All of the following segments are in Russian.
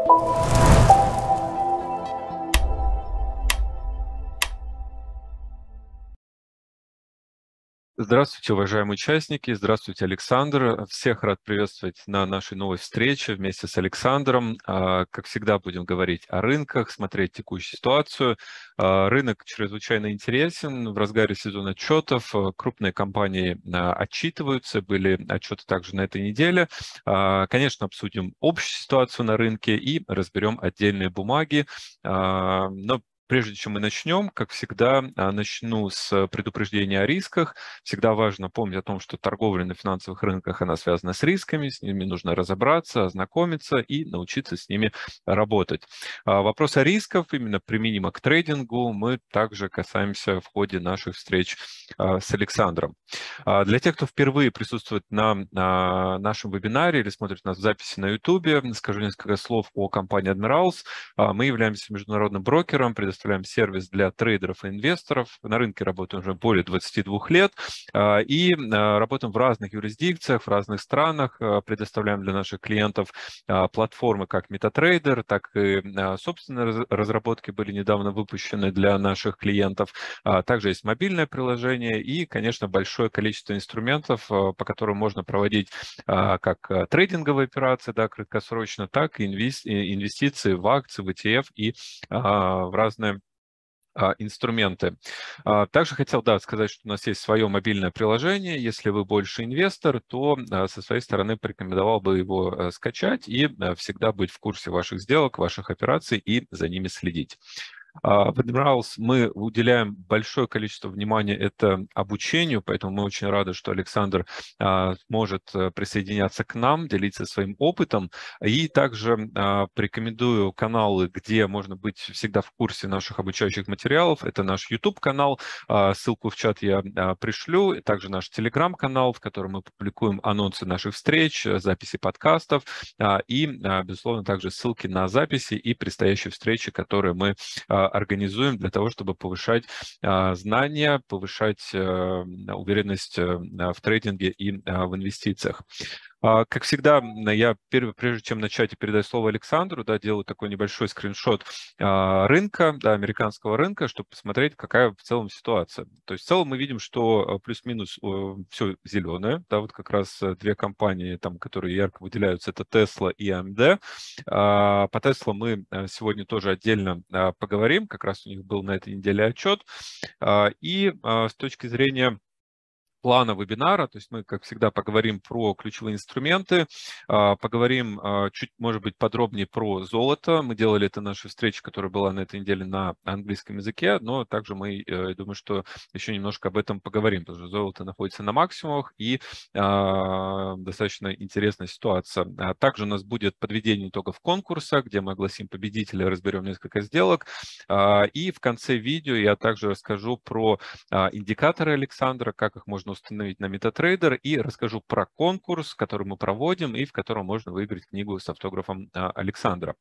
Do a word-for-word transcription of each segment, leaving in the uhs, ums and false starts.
Здравствуйте, уважаемые участники. Здравствуйте, Александр. Всех рад приветствовать на нашей новой встрече вместе с Александром. Как всегда, будем говорить о рынках, смотреть текущую ситуацию. Рынок чрезвычайно интересен. В разгаре сезона отчетов крупные компании отчитываются. Были отчеты также на этой неделе. Конечно, обсудим общую ситуацию на рынке и разберем отдельные бумаги. Но прежде чем мы начнем, как всегда, начну с предупреждения о рисках. Всегда важно помнить о том, что торговля на финансовых рынках, она связана с рисками, с ними нужно разобраться, ознакомиться и научиться с ними работать. Вопрос о рисках, именно применимо к трейдингу, мы также касаемся в ходе наших встреч с Александром. Для тех, кто впервые присутствует на нашем вебинаре или смотрит нас в записи на YouTube, скажу несколько слов о компании Admirals. Мы являемся международным брокером, предоставляем сервис для трейдеров и инвесторов. На рынке работаем уже более двадцати двух лет и работаем в разных юрисдикциях, в разных странах. Предоставляем для наших клиентов платформы как MetaTrader, так и собственные разработки были недавно выпущены для наших клиентов. Также есть мобильное приложение и, конечно, большое количество инструментов, по которым можно проводить как трейдинговые операции, да, краткосрочно, так и инвестиции в акции, в и ти эф и в разные инструменты. Также хотел, да, сказать, что у нас есть свое мобильное приложение. Если вы больше инвестор, то со своей стороны порекомендовал бы его скачать и всегда быть в курсе ваших сделок, ваших операций и за ними следить. В Admirals мы уделяем большое количество внимания это обучению, поэтому мы очень рады, что Александр может присоединяться к нам, делиться своим опытом. И также порекомендую каналы, где можно быть всегда в курсе наших обучающих материалов. Это наш YouTube-канал, ссылку в чат я пришлю, также наш Telegram-канал, в котором мы публикуем анонсы наших встреч, записи подкастов и, безусловно, также ссылки на записи и предстоящие встречи, которые мы организуем для того, чтобы повышать а, знания, повышать а, уверенность а, в трейдинге и а, в инвестициях. А, как всегда, я прежде чем начать и передать слово Александру, да, делаю такой небольшой скриншот а, рынка, да, американского рынка, чтобы посмотреть, какая в целом ситуация. То есть в целом мы видим, что плюс-минус все зеленое, да, вот как раз две компании, там, которые ярко выделяются, это Tesla и эй эм ди. А, по Tesla мы сегодня тоже отдельно а, поговорим, как раз у них был на этой неделе отчет. А, и а, с точки зрения плана вебинара, то есть мы, как всегда, поговорим про ключевые инструменты, поговорим чуть, может быть, подробнее про золото. Мы делали это на нашей встрече, которая была на этой неделе на английском языке, но также мы, я думаю, что еще немножко об этом поговорим, потому что золото находится на максимумах и а, достаточно интересная ситуация. А также у нас будет подведение итогов конкурса, где мы огласим победителя, разберем несколько сделок. А, и в конце видео я также расскажу про а, индикаторы Александра, как их можно установить на MetaTrader, и расскажу про конкурс, который мы проводим и в котором можно выиграть книгу с автографом Александра.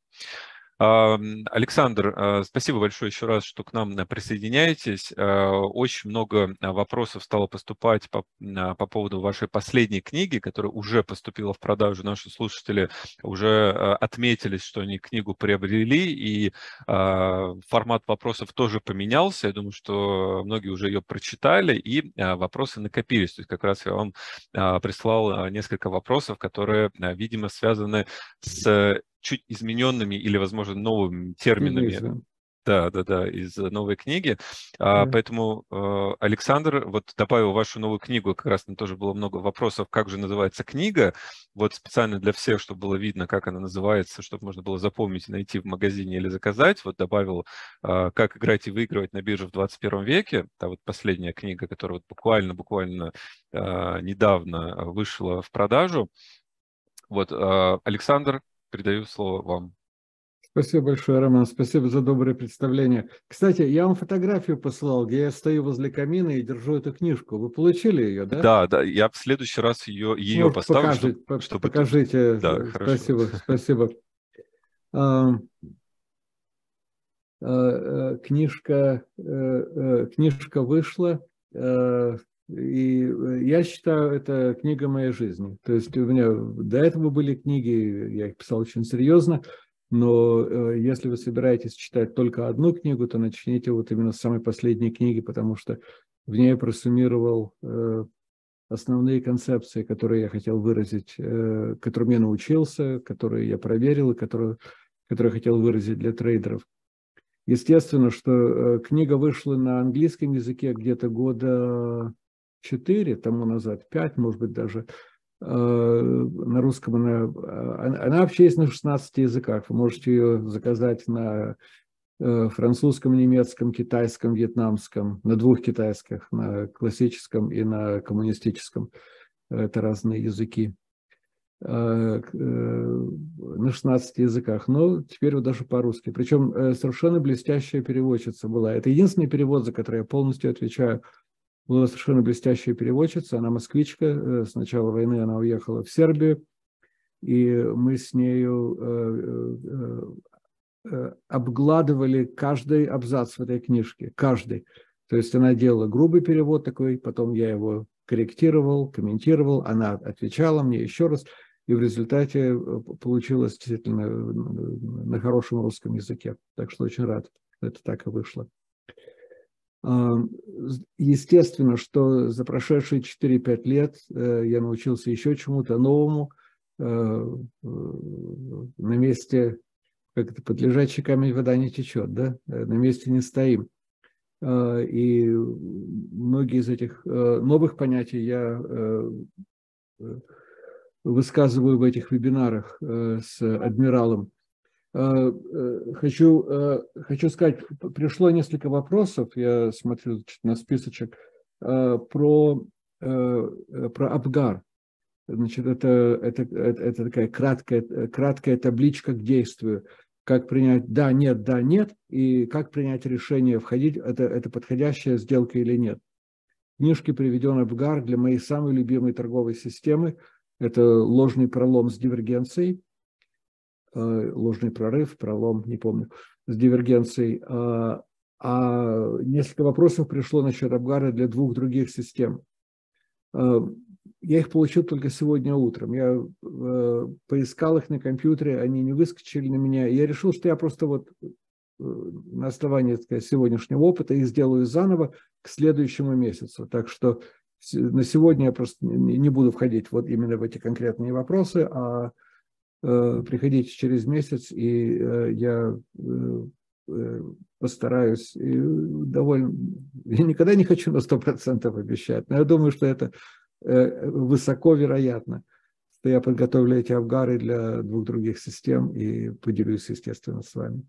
Александр, спасибо большое еще раз, что к нам присоединяетесь. Очень много вопросов стало поступать по, по поводу вашей последней книги, которая уже поступила в продажу. Наши слушатели уже отметились, что они книгу приобрели, и формат вопросов тоже поменялся. Я думаю, что многие уже ее прочитали, и вопросы накопились. То есть как раз я вам прислал несколько вопросов, которые, видимо, связаны с чуть измененными или, возможно, новыми терминами. Да, да, да, из новой книги. Да. Поэтому Александр вот добавил вашу новую книгу, как раз там тоже было много вопросов, как же называется книга. Вот специально для всех, чтобы было видно, как она называется, чтобы можно было запомнить, найти в магазине или заказать. Вот добавил «Как играть и выигрывать на бирже в двадцать первом веке». Это вот последняя книга, которая вот буквально, буквально недавно вышла в продажу. Вот, Александр, передаю слово вам. Спасибо большое, Роман. Спасибо за доброе представление. Кстати, я вам фотографию посылал, где я стою возле камина и держу эту книжку. Вы получили ее, да? Да, да. Я в следующий раз ее, ее вот, поставлю, покажите, чтобы, чтобы... Покажите. Да, спасибо, хорошо. спасибо. Книжка, книжка вышла. И я считаю, это книга моей жизни. То есть у меня до этого были книги, я их писал очень серьезно. Но если вы собираетесь читать только одну книгу, то начните вот именно с самой последней книги, потому что в ней я просуммировал основные концепции, которые я хотел выразить, которым я научился, которые я проверил и которые, которые я хотел выразить для трейдеров. Естественно, что книга вышла на английском языке где-то года четыре тому назад, пять, может быть, даже. На русском она, она вообще есть на шестнадцати языках. Вы можете ее заказать на французском, немецком, китайском, вьетнамском, на двух китайских, на классическом и на коммунистическом. Это разные языки. На шестнадцати языках, но теперь вот даже по-русски. Причем совершенно блестящая переводчица была. Это единственный перевод, за который я полностью отвечаю. Была совершенно блестящая переводчица, она москвичка, с начала войны она уехала в Сербию, и мы с нею обгладывали каждый абзац в этой книжке, каждый. То есть она делала грубый перевод такой, потом я его корректировал, комментировал, она отвечала мне еще раз, и в результате получилось действительно на хорошем русском языке. Так что очень рад, что это так и вышло. Естественно, что за прошедшие четыре-пять лет я научился еще чему-то новому. На месте, как это, под лежачий камень вода не течет, да? На месте не стоим. И многие из этих новых понятий я высказываю в этих вебинарах с адмиралом. Хочу, хочу сказать, пришло несколько вопросов, я смотрю на списочек, про, про Абгар. Значит, это, это, это, это такая краткая, краткая табличка к действию. Как принять да, нет, да, нет, и как принять решение, входить, это, это подходящая сделка или нет. В книжке приведен Абгар для моей самой любимой торговой системы. Это ложный пролом с дивергенцией. Ложный прорыв, пролом, не помню, с дивергенцией. А, а несколько вопросов пришло насчет Абгара для двух других систем. Я их получил только сегодня утром. Я поискал их на компьютере, они не выскочили на меня. Я решил, что я просто вот на основании, так сказать, сегодняшнего опыта их сделаю заново к следующему месяцу. Так что на сегодня я просто не буду входить вот именно в эти конкретные вопросы, а приходите через месяц, и я постараюсь, и довольно, я никогда не хочу на сто процентов обещать, но я думаю, что это высоко вероятно, что я подготовлю эти Абгары для двух других систем и поделюсь, естественно, с вами.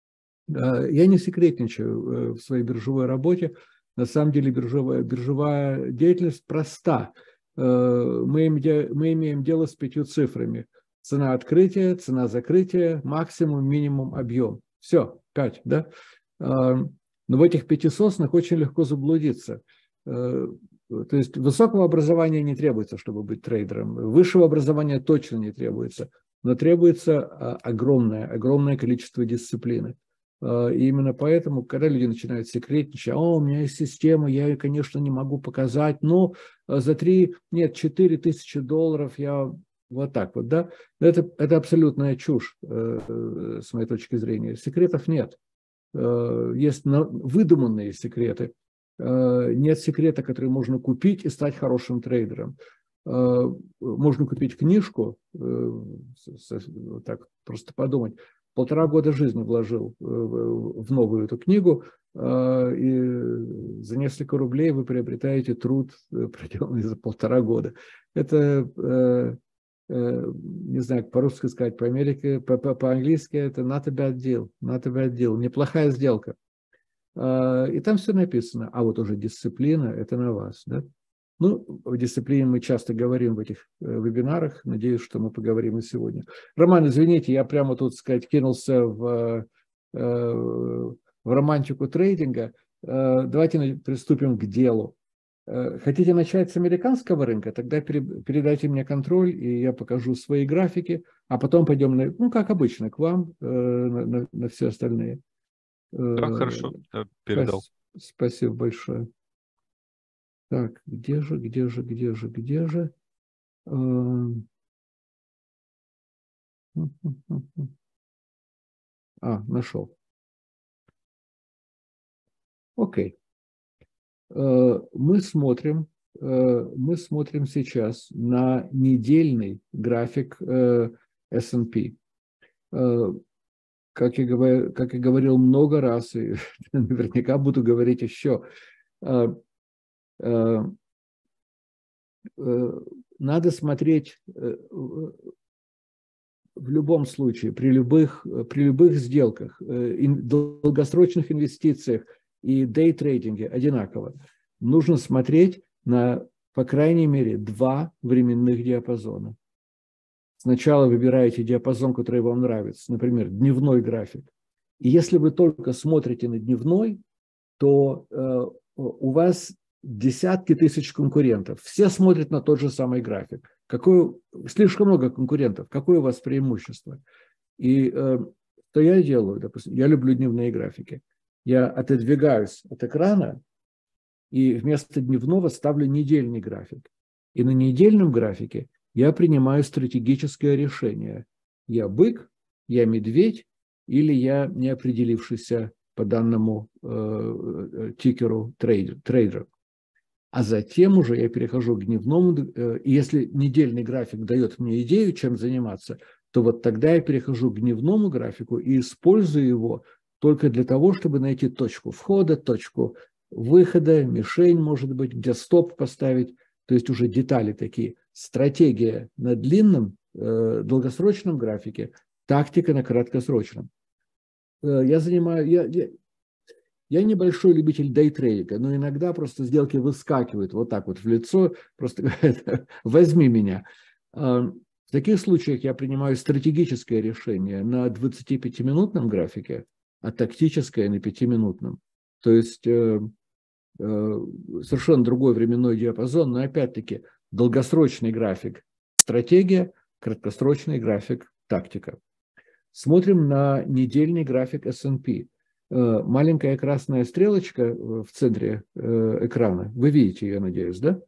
Я не секретничаю в своей биржевой работе. На самом деле биржевая, биржевая деятельность проста. Мы имеем, мы имеем дело с пятью цифрами. Цена открытия, цена закрытия, максимум, минимум, объем. Все, пять, да? Но в этих пяти соснах очень легко заблудиться. То есть высокого образования не требуется, чтобы быть трейдером. Высшего образования точно не требуется. Но требуется огромное, огромное количество дисциплины. И именно поэтому, когда люди начинают секретничать, о, у меня есть система, я ее, конечно, не могу показать, но за три, нет, четыре тысячи долларов я... Вот так вот, да? Это, это абсолютная чушь, э, с моей точки зрения. Секретов нет. Э, есть на, выдуманные секреты. Э, нет секрета, который можно купить и стать хорошим трейдером. Э, можно купить книжку, э, с, с, так просто подумать. Полтора года жизни вложил э, в новую эту книгу, э, и за несколько рублей вы приобретаете труд, проделанный за полтора года. Это... Э, не знаю, по-русски сказать, по-америке, по-английски это not a bad deal, not a bad deal, неплохая сделка. И там все написано, а вот уже дисциплина, это на вас, да? Ну, о дисциплине мы часто говорим в этих вебинарах, надеюсь, что мы поговорим и сегодня. Роман, извините, я прямо тут, сказать, кинулся в, в романтику трейдинга. Давайте приступим к делу. Хотите начать с американского рынка? Тогда передайте мне контроль, и я покажу свои графики, а потом пойдем, на, ну, как обычно, к вам, на, на, на все остальные. Да, хорошо, я передал. Спасибо большое. Так, где же, где же, где же, где же? А, нашел. Окей. Мы смотрим, мы смотрим сейчас на недельный график эс энд пи. Как я, говорил, как я говорил много раз, и наверняка буду говорить еще, надо смотреть в любом случае, при любых, при любых сделках, долгосрочных инвестициях и дейтрейдинге одинаково. Нужно смотреть на, по крайней мере, два временных диапазона. Сначала выбираете диапазон, который вам нравится, например, дневной график. И если вы только смотрите на дневной, то э, у вас десятки тысяч конкурентов. Все смотрят на тот же самый график. Какое, слишком много конкурентов. Какое у вас преимущество? И э, что я делаю? Допустим, я люблю дневные графики. Я отодвигаюсь от экрана и вместо дневного ставлю недельный график. И на недельном графике я принимаю стратегическое решение. Я бык, я медведь или я неопределившийся по данному э, тикеру трейдер, трейдер. А затем уже я перехожу к дневному. Э, и если недельный график дает мне идею, чем заниматься, то вот тогда я перехожу к дневному графику и использую его только для того, чтобы найти точку входа, точку выхода, мишень, может быть, где стоп поставить. То есть уже детали такие. Стратегия на длинном, э, долгосрочном графике, тактика на краткосрочном. Э, я занимаю, я, я, я небольшой любитель дейтрейдинга, но иногда просто сделки выскакивают вот так вот в лицо, просто говорят, возьми меня. Э, в таких случаях я принимаю стратегическое решение на двадцатипятиминутном графике, а тактическое на пятиминутном. То есть э, э, совершенно другой временной диапазон, но опять-таки долгосрочный график – стратегия, краткосрочный график – тактика. Смотрим на недельный график эс энд пи. Маленькая красная стрелочка в центре экрана, вы видите ее, надеюсь, да?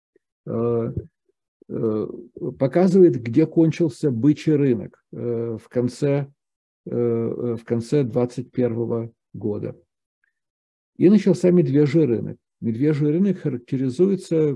Показывает, где кончился бычий рынок в конце, в конце двадцать первого года. И начался медвежий рынок. Медвежий рынок характеризуется,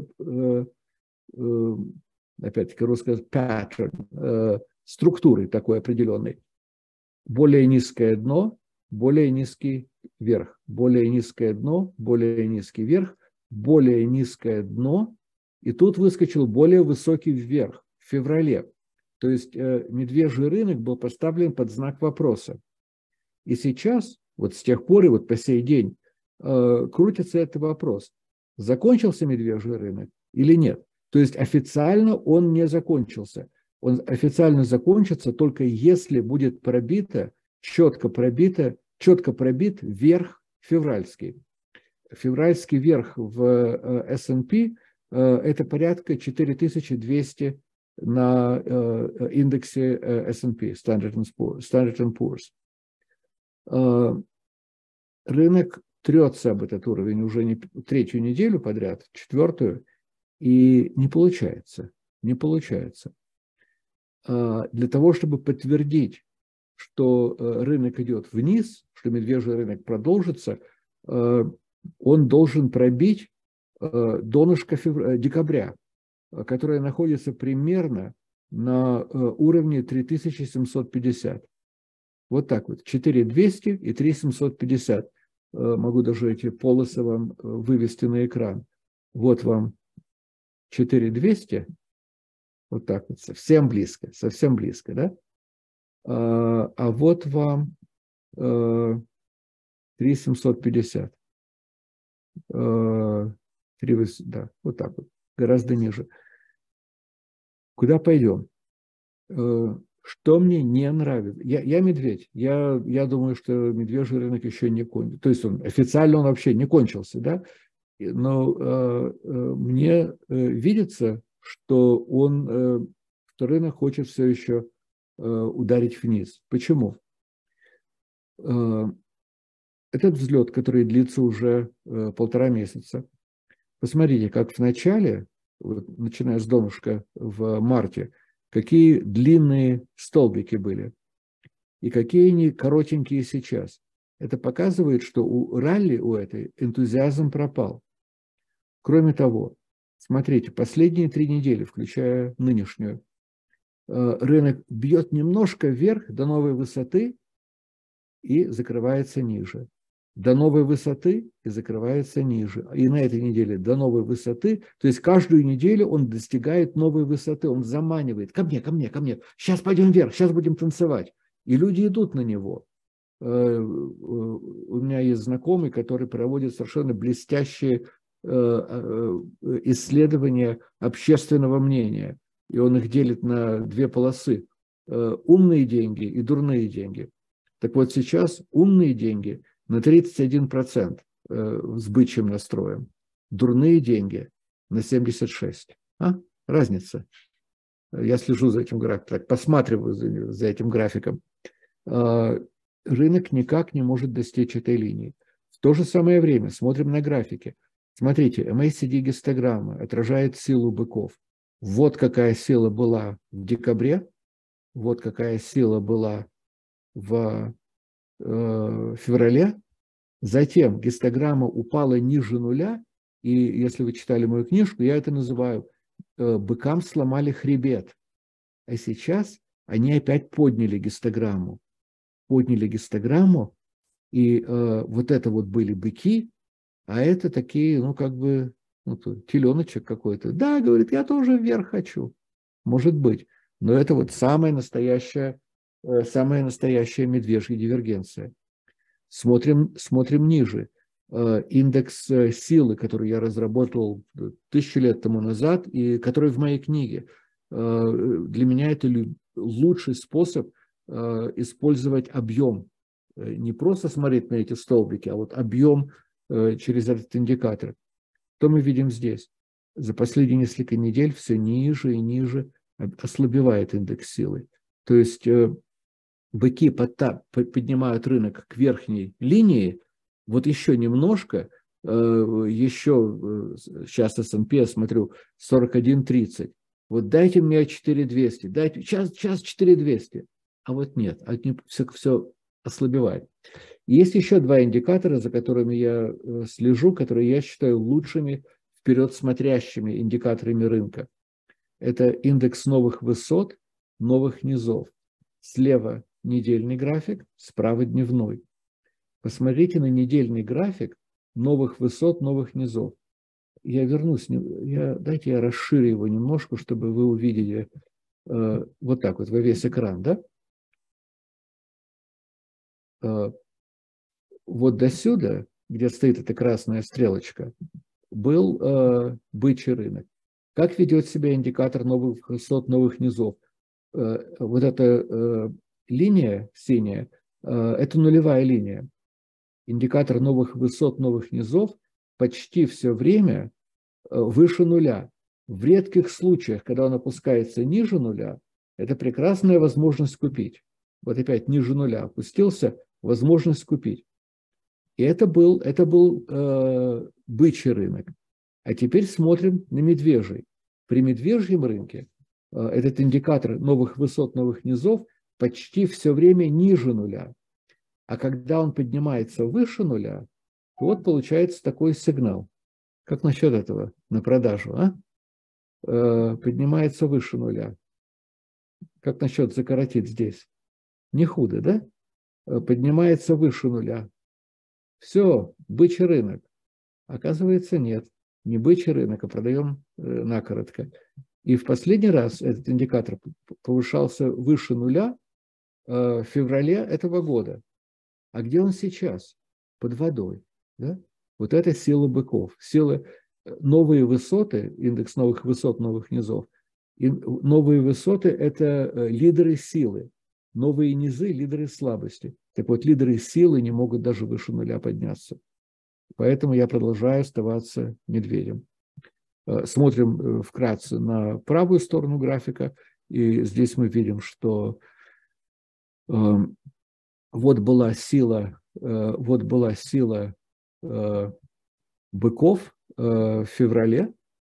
опять-таки, русское pattern, структурой такой определенной. Более низкое дно, более низкий верх, более низкое дно, более низкий верх, более низкое дно, и тут выскочил более высокий вверх в феврале. То есть медвежий рынок был поставлен под знак вопроса. И сейчас, вот с тех пор и вот по сей день, крутится этот вопрос. Закончился медвежий рынок или нет? То есть официально он не закончился. Он официально закончится только если будет пробито, четко пробито, четко пробит верх февральский. Февральский верх в эс энд пи это порядка четыре тысячи двести на индексе эс энд пи, Standard энд Poor's. Рынок трется об этот уровень уже не третью неделю подряд, четвертую, и не получается, не получается. Для того, чтобы подтвердить, что рынок идет вниз, что медвежий рынок продолжится, он должен пробить донышко февр... декабря, которое находится примерно на уровне три тысячи семьсот пятьдесят. Вот так вот, четыре тысячи двести и три тысячи семьсот пятьдесят. Могу даже эти полосы вам вывести на экран. Вот вам четыре тысячи двести. Вот так вот, совсем близко, совсем близко, да? А, а вот вам три тысячи семьсот пятьдесят. три, да, вот так вот, гораздо ниже. Куда пойдем? Что мне не нравится? Я, я медведь. Я, я думаю, что медвежий рынок еще не кончился. То есть он официально он вообще не кончился, да? Но э, э, мне э, видится, что он, э, что рынок хочет все еще э, ударить вниз. Почему? Э, этот взлет, который длится уже э, полтора месяца. Посмотрите, как в начале, вот, начиная с донышка в марте, какие длинные столбики были. и какие они коротенькие сейчас. Это показывает, что у ралли, у этой, энтузиазм пропал. Кроме того, смотрите, последние три недели, включая нынешнюю, рынок бьет немножко вверх до новой высоты и закрывается ниже. До новой высоты и закрывается ниже. И на этой неделе до новой высоты, то есть каждую неделю он достигает новой высоты, он заманивает. Ко мне, ко мне, ко мне. Сейчас пойдем вверх, сейчас будем танцевать. И люди идут на него. У меня есть знакомый, который проводит совершенно блестящие исследования общественного мнения. И он их делит на две полосы. Умные деньги и дурные деньги. Так вот сейчас умные деньги на тридцать один процент с бычьим настроем. Дурные деньги на семьдесят шесть процентов. А? Разница. Я слежу за этим графиком, посматриваю за, за этим графиком. Рынок никак не может достичь этой линии. В то же самое время смотрим на графики. Смотрите, эм эй си ди-гистограмма отражает силу быков. Вот какая сила была в декабре, вот какая сила была в э, феврале. Затем гистограмма упала ниже нуля, и если вы читали мою книжку, я это называю э, «быкам сломали хребет». А сейчас они опять подняли гистограмму. Подняли гистограмму, и э, вот это вот были быки, а это такие, ну, как бы, ну, теленочек какой-то. Да, говорит, я тоже вверх хочу. Может быть. Но это вот самая настоящая, э, самая настоящая медвежья дивергенция. Смотрим, смотрим ниже. Э, индекс э, силы, который я разработал тысячу лет тому назад, и который в моей книге. Э, для меня это лучший способ э, использовать объем. Э, не просто смотреть на эти столбики, а вот объем через этот индикатор. Что мы видим здесь? За последние несколько недель все ниже и ниже ослабевает индекс силы. То есть э, быки подта, поднимают рынок к верхней линии, вот еще немножко, э, еще э, сейчас эс энд пи, я смотрю, сорок один тридцать. Вот дайте мне четыре тысячи двести, дайте, сейчас, сейчас четыре тысячи двести. А вот нет, все, все ослабевает. Есть еще два индикатора, за которыми я слежу, которые я считаю лучшими вперед смотрящими индикаторами рынка. Это индекс новых высот, новых низов. Слева недельный график, справа дневной. Посмотрите на недельный график новых высот, новых низов. Я вернусь, я, дайте я расширю его немножко, чтобы вы увидели э, вот так вот во весь экран, да? Э, Вот до сюда, где стоит эта красная стрелочка, был э, бычий рынок. Как ведет себя индикатор новых высот, новых низов? Э, вот эта э, линия синяя, э, это нулевая линия. Индикатор новых высот, новых низов почти все время э, выше нуля. В редких случаях, когда он опускается ниже нуля, это прекрасная возможность купить. Вот опять ниже нуля опустился, возможность купить. И это был, это был э, бычий рынок. А теперь смотрим на медвежий. При медвежьем рынке э, этот индикатор новых высот, новых низов почти все время ниже нуля. А когда он поднимается выше нуля, то вот получается такой сигнал. Как насчет этого на продажу? А? Э, поднимается выше нуля. Как насчет закоротить здесь? Не худо, да? Э, поднимается выше нуля. Все, бычий рынок. Оказывается, нет. Не бычий рынок, а продаем накоротко. И в последний раз этот индикатор повышался выше нуля в феврале этого года. А где он сейчас? Под водой. Да? Вот это сила быков. Сила, новые высоты, индекс новых высот, новых низов. И новые высоты – это лидеры силы. Новые низы – лидеры слабости. Так вот, лидеры силы не могут даже выше нуля подняться. Поэтому я продолжаю оставаться медведем. Смотрим вкратце на правую сторону графика. И здесь мы видим, что э, вот была сила, э, вот была сила э, быков э, в феврале,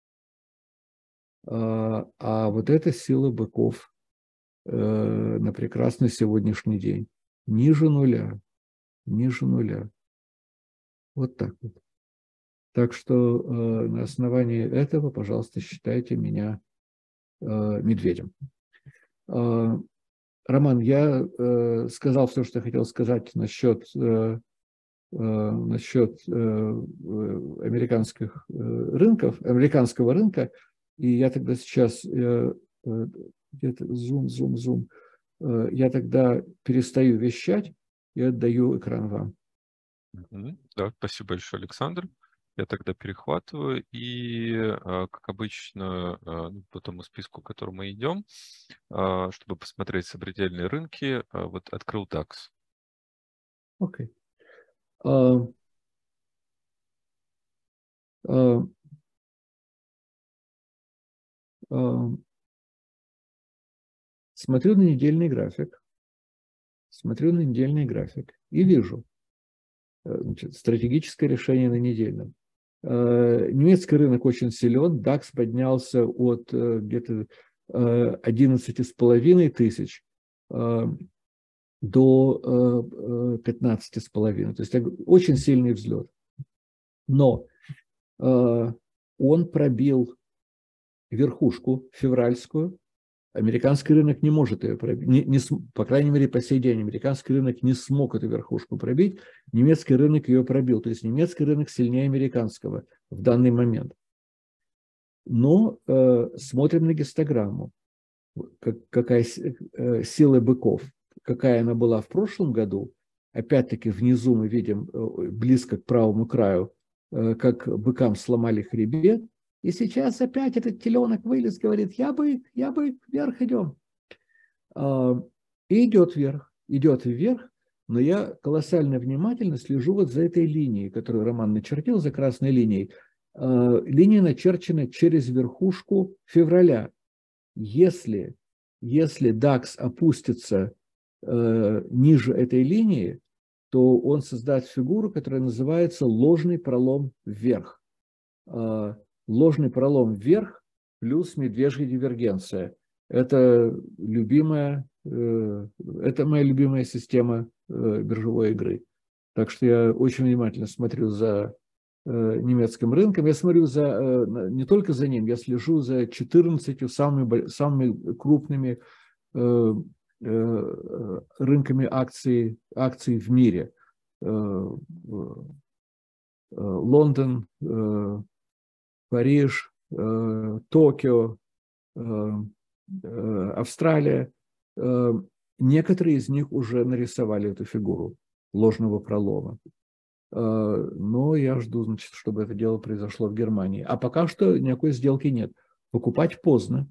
э, а вот эта сила быков э, на прекрасный сегодняшний день. ниже нуля, ниже нуля. Вот так вот. Так что э, на основании этого, пожалуйста, считайте меня э, медведем. Э, Роман, я э, сказал все, что я хотел сказать насчет, э, э, насчет э, американских э, рынков, американского рынка, и я тогда сейчас э, э, где-то зум, зум, зум, э, я тогда перестаю вещать и отдаю экран вам. Мгм. Да, спасибо большое, Александр. Я тогда перехватываю и, а, как обычно, а, ну, по тому списку, к которому мы идем, а, чтобы посмотреть сопредельные рынки, а, вот открыл дакс. Окей. А, а, а, смотрю на недельный график, смотрю на недельный график и вижу, значит, стратегическое решение на недельном. Немецкий рынок очень силен, дакс поднялся от где-то одиннадцати с половиной тысяч до пятнадцати с половиной. То есть очень сильный взлет. Но он пробил верхушку февральскую. Американский рынок не может ее пробить. Не, не, по крайней мере, по сей день американский рынок не смог эту верхушку пробить. Немецкий рынок ее пробил. То есть немецкий рынок сильнее американского в данный момент. Но э, смотрим на гистограмму. Как, какая э, сила быков, какая она была в прошлом году. Опять-таки внизу мы видим э, близко к правому краю, э, как быкам сломали хребет. И сейчас опять этот теленок вылез, говорит, я бы, я бы вверх идем. И идет вверх, идет вверх, но я колоссально внимательно слежу вот за этой линией, которую Роман начертил, за красной линией. Линия начерчена через верхушку февраля. Если, если дакс опустится ниже этой линии, то он создаст фигуру, которая называется ложный пролом вверх. Ложный пролом вверх плюс медвежья дивергенция. Это любимая, это моя любимая система биржевой игры. Так что я очень внимательно смотрю за немецким рынком. Я смотрю за, не только за ним, я слежу за четырнадцатью самыми, самыми крупными рынками акций, акций в мире. Лондон, Париж, Токио, Австралия. Некоторые из них уже нарисовали эту фигуру ложного пролома. Но я жду, значит, чтобы это дело произошло в Германии. А пока что никакой сделки нет. Покупать поздно.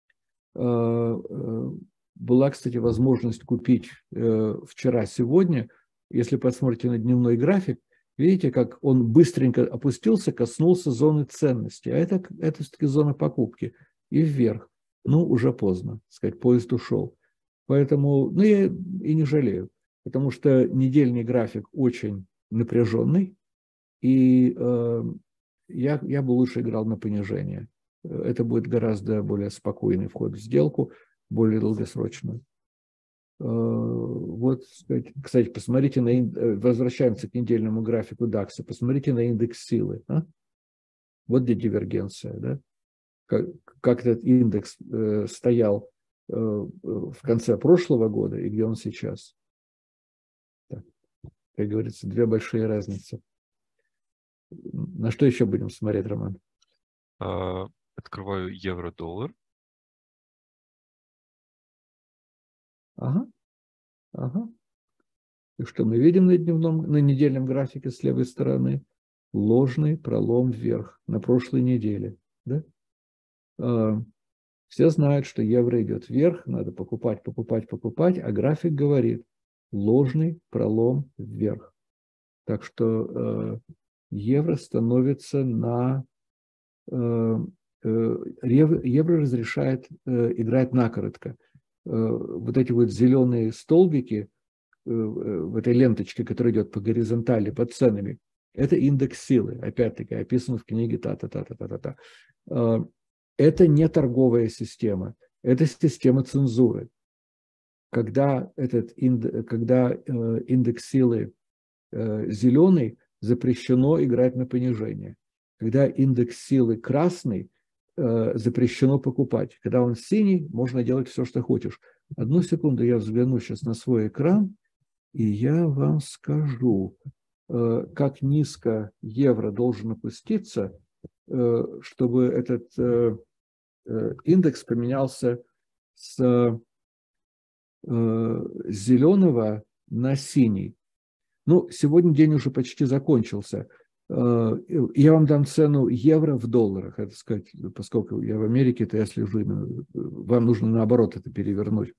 Была, кстати, возможность купить вчера-сегодня. Если посмотрите на дневной график, видите, как он быстренько опустился, коснулся зоны ценности. А это, это все-таки зона покупки. И вверх. Ну, уже поздно, так сказать, поезд ушел. Поэтому, ну, я и не жалею. Потому что недельный график очень напряженный. И э, я, я бы лучше играл на понижение. Это будет гораздо более спокойный вход в сделку, более долгосрочную. Вот, кстати, посмотрите на, возвращаемся к недельному графику дакса, посмотрите на индекс силы. А? Вот где дивергенция, да? Как, как этот индекс э, стоял э, в конце прошлого года и где он сейчас. Так, как говорится, две большие разницы. На что еще будем смотреть, Роман? Открываю евро-доллар. Ага, ага. И что мы видим на дневном, на недельном графике с левой стороны? Ложный пролом вверх на прошлой неделе. Да? А, все знают, что евро идет вверх, надо покупать, покупать, покупать, а график говорит ложный пролом вверх. Так что э, евро становится на... Э, э, евро разрешает э, играть накоротко. Э, вот эти вот зеленые столбики в этой ленточке, которая идет по горизонтали, под ценами, это индекс силы, опять-таки, описан в книге та-та-та-та-та-та. Это не торговая система, это система цензуры. когда, этот инд, когда индекс силы зеленый, запрещено играть на понижение. Когда индекс силы красный, запрещено покупать. Когда он синий, можно делать все, что хочешь. Одну секунду, я взгляну сейчас на свой экран, и я вам скажу, как низко евро должен опуститься, чтобы этот индекс поменялся с зеленого на синий. Ну, сегодня день уже почти закончился. Я вам дам цену евро в долларах, это сказать, поскольку я в Америке, то я слежу именно, вам нужно наоборот это перевернуть.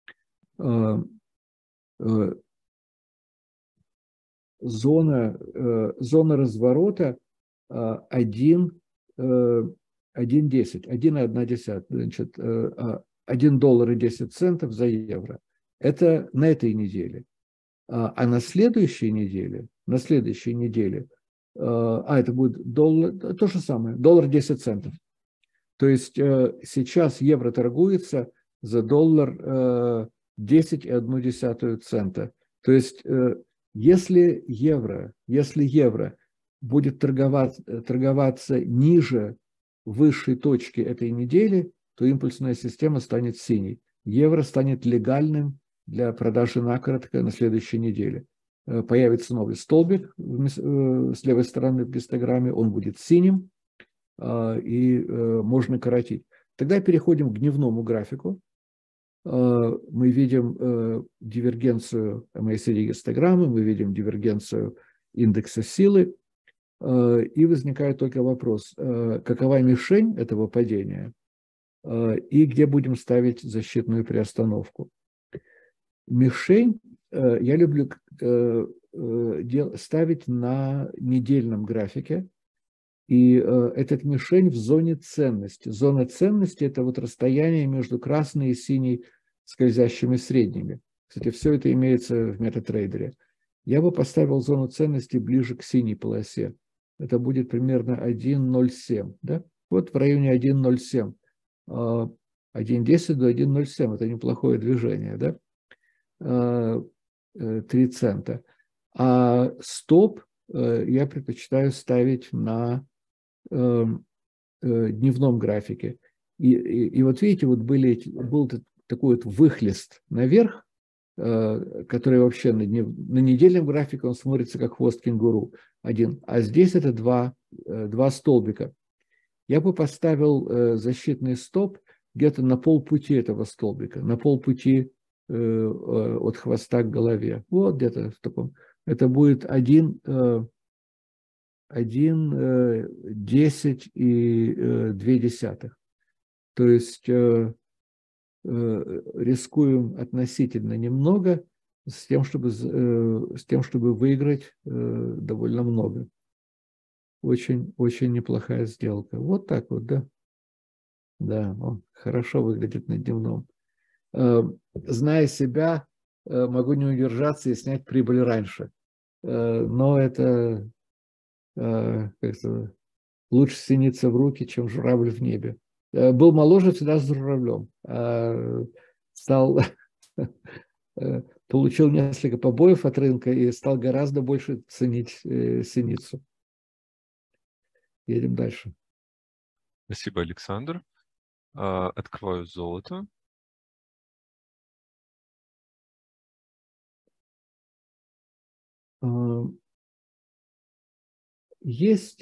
Зона, зона разворота один десять, один и одна десятая, значит, один доллар и десять центов за евро. Это на этой неделе. А на следующей неделе, на следующей неделе, а это будет доллар, то же самое, доллар десять центов. То есть сейчас евро торгуется за доллар десять и одну десятую цента. То есть если евро, если евро будет торговаться, торговаться ниже высшей точки этой недели, то импульсная система станет синей. Евро станет легальным для продажи накоротко на следующей неделе. Появится новый столбик с левой стороны в гистограмме, он будет синим, и можно коротить. Тогда переходим к дневному графику. Мы видим дивергенцию эм эй си ди-гистограммы, мы видим дивергенцию индекса силы, и возникает только вопрос, какова мишень этого падения и где будем ставить защитную приостановку. Мишень я люблю ставить на недельном графике, и этот мишень в зоне ценности. Зона ценности – это вот расстояние между красной и синей скользящими средними. Кстати, все это имеется в MetaTrader. Я бы поставил зону ценности ближе к синей полосе. Это будет примерно один ноль семь. Да? Вот в районе один ноль семь. один десять до один ноль семь. Это неплохое движение. Да? три цента. А стоп я предпочитаю ставить на дневном графике. И, и, и вот видите, вот были, был такой вот выхлест наверх, который вообще на, днев, на недельном графике он смотрится как хвост кенгуру один, а здесь это два, два столбика. Я бы поставил защитный стоп где-то на полпути этого столбика, на полпути от хвоста к голове. Вот где-то в таком. Это будет один десять и две десятых. То есть рискуем относительно немного с тем, чтобы, с тем, чтобы выиграть довольно много. Очень, очень неплохая сделка. Вот так вот, да. Да, он хорошо выглядит на дневном. Зная себя, могу не удержаться и снять прибыль раньше. Но это как-то лучше синица в руки, чем журавль в небе. Был моложе, всегда с журавлем. Стал, получил несколько побоев от рынка и стал гораздо больше ценить синицу. Едем дальше. Спасибо, Александр. Открываю золото. Есть,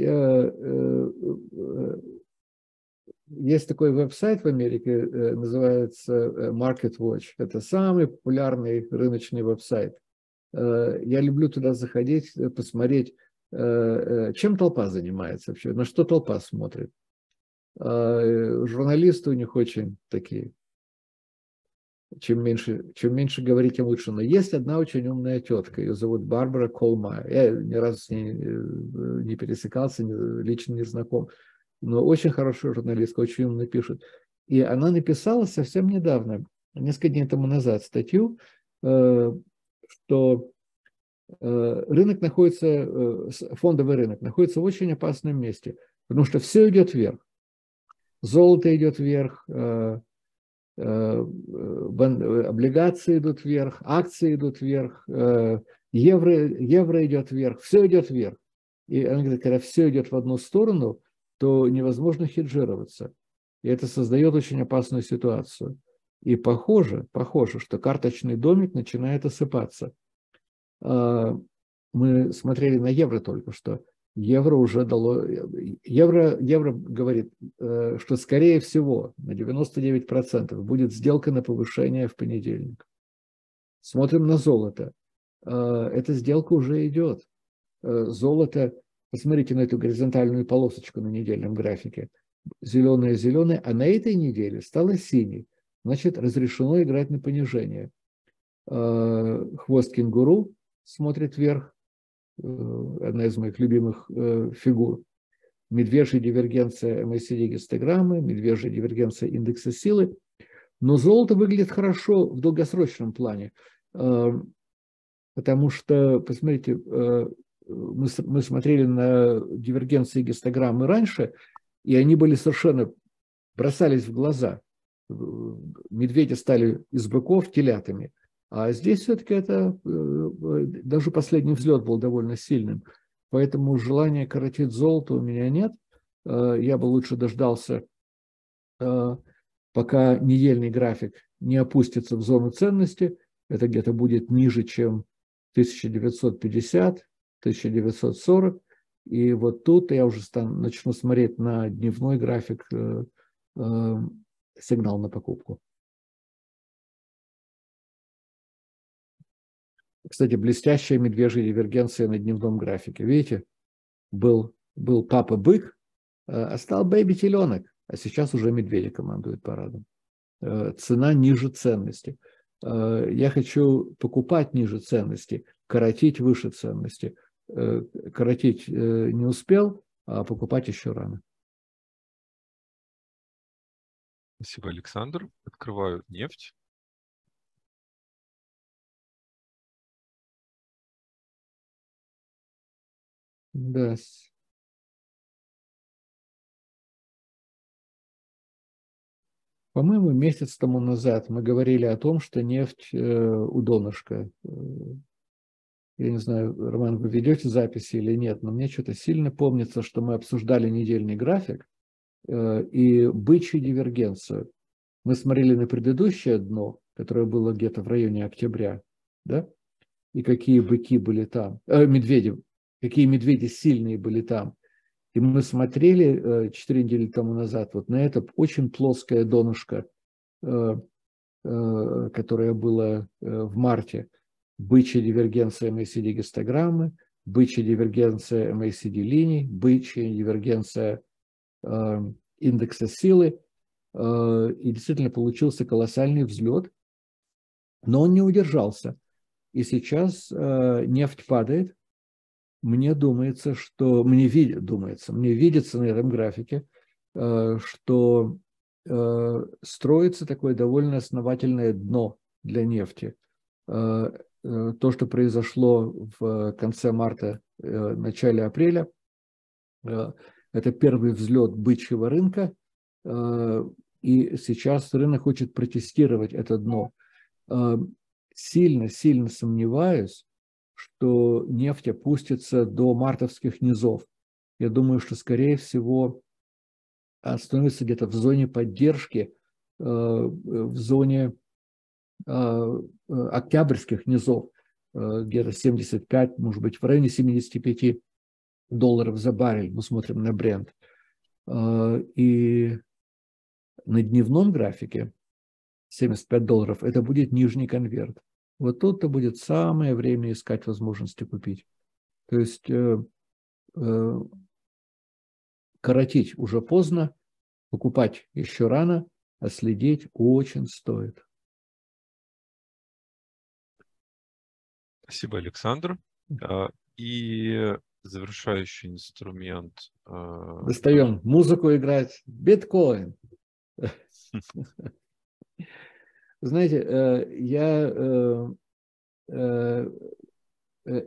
есть такой веб-сайт в Америке, называется MarketWatch. Это самый популярный рыночный веб-сайт. Я люблю туда заходить, посмотреть, чем толпа занимается вообще, на что толпа смотрит. Журналисты у них очень такие. Чем меньше, чем меньше говорить, тем лучше. Но есть одна очень умная тетка, ее зовут Барбара Колмайер. Я ни разу с ней не пересекался, лично не знаком. Но очень хорошая журналистка, очень умно пишет. И она написала совсем недавно, несколько дней тому назад, статью, что рынок находится, фондовый рынок находится в очень опасном месте, потому что все идет вверх. Золото идет вверх, облигации идут вверх, акции идут вверх, евро, евро идет вверх, все идет вверх. И она говорит, когда все идет в одну сторону, то невозможно хеджироваться. И это создает очень опасную ситуацию. И похоже, похоже, что карточный домик начинает осыпаться. Мы смотрели на евро только что. Евро уже дало... Евро, евро говорит, что скорее всего на девяносто девять процентов будет сделка на повышение в понедельник. Смотрим на золото. Эта сделка уже идет. Золото, посмотрите на эту горизонтальную полосочку на недельном графике. Зеленая-зеленая, а на этой неделе стала синей. Значит, разрешено играть на понижение. Хвост кенгуру смотрит вверх. Одна из моих любимых фигур. Медвежья дивергенция эм эй си ди-гистограммы, медвежья дивергенция индекса силы. Но золото выглядит хорошо в долгосрочном плане. Потому что, посмотрите, мы, мы смотрели на дивергенции гистограммы раньше, и они были совершенно, бросались в глаза. Медведи стали из быков телятами. А здесь все-таки это, даже последний взлет был довольно сильным. Поэтому желания коротить золото у меня нет. Я бы лучше дождался, пока недельный график не опустится в зону ценности. Это где-то будет ниже, чем тысяча девятьсот пятьдесят — тысяча девятьсот сорок. И вот тут я уже стану, начну смотреть на дневной график, э, э, сигнал на покупку. Кстати, блестящая медвежья дивергенция на дневном графике. Видите, был, был папа-бык, а стал бэйби-теленок, а сейчас уже медведи командуют парадом. Цена ниже ценности. Я хочу покупать ниже ценности, коротить выше ценности. Коротить не успел, а покупать еще рано. Спасибо, Александр. Открываю нефть. Да. По-моему, месяц тому назад мы говорили о том, что нефть э, у донышка. Я не знаю, Роман, вы ведете записи или нет, но мне что-то сильно помнится, что мы обсуждали недельный график э, и бычью дивергенцию. Мы смотрели на предыдущее дно, которое было где-то в районе октября, да, и какие быки были там, э, медведи, какие медведи сильные были там. И мы смотрели четыре недели тому назад вот на это очень плоское донышко, которое было в марте. Бычья дивергенция эм эй си ди-гистограммы, бычья дивергенция эм эй си ди-линий, бычья дивергенция индекса силы. И действительно получился колоссальный взлет, но он не удержался. И сейчас нефть падает. Мне думается, что мне видит, думается, мне видится на этом графике, что строится такое довольно основательное дно для нефти. То, что произошло в конце марта, начале апреля, это первый взлет бычьего рынка, и сейчас рынок хочет протестировать это дно. Сильно-сильно сомневаюсь, что нефть опустится до мартовских низов. Я думаю, что, скорее всего, остановится где-то в зоне поддержки, в зоне октябрьских низов, где-то семьдесят пять, может быть, в районе семидесяти пяти долларов за баррель. Мы смотрим на Брент. И на дневном графике семьдесят пять долларов это будет нижний конверт. Вот тут-то будет самое время искать возможности купить. То есть э, э, коротить уже поздно, покупать еще рано, а следить очень стоит. Спасибо, Александр. И завершающий инструмент. Достаем музыку играть. Биткоин. Знаете, я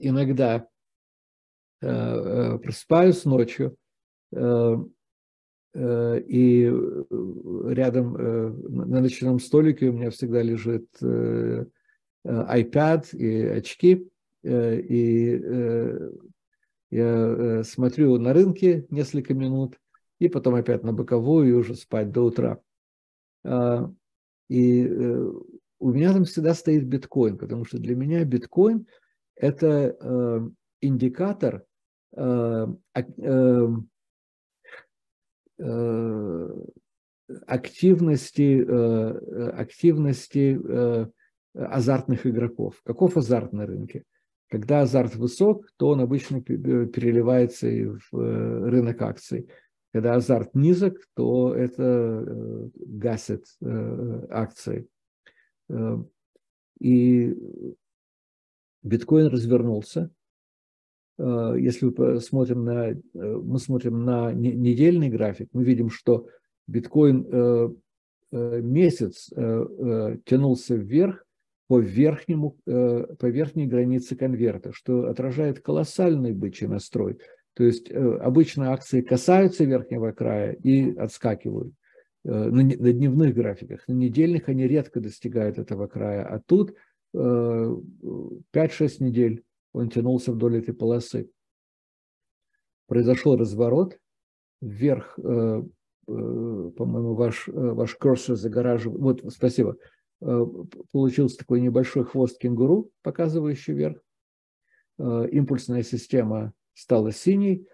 иногда просыпаюсь ночью И рядом на ночном столике у меня всегда лежит iPad и очки. И я смотрю на рынки несколько минут, и потом опять на боковую, и уже спать до утра. И у меня там всегда стоит биткоин, потому что для меня биткоин – это индикатор активности, активности азартных игроков. Каков азарт на рынке? Когда азарт высок, то он обычно переливается и в рынок акций. Когда азарт низок, то это гасит акции. И биткоин развернулся. Если мы посмотрим на, мы смотрим на недельный график, мы видим, что биткоин месяц тянулся вверх по, верхнему, по верхней границе конверта, что отражает колоссальный бычий настрой. То есть обычно акции касаются верхнего края и отскакивают на дневных графиках. На недельных они редко достигают этого края, а тут пять-шесть недель он тянулся вдоль этой полосы. Произошел разворот вверх, по-моему, ваш, ваш курсор загораживает. Вот, спасибо. Получился такой небольшой хвост кенгуру, показывающий вверх. Импульсная система стала синей.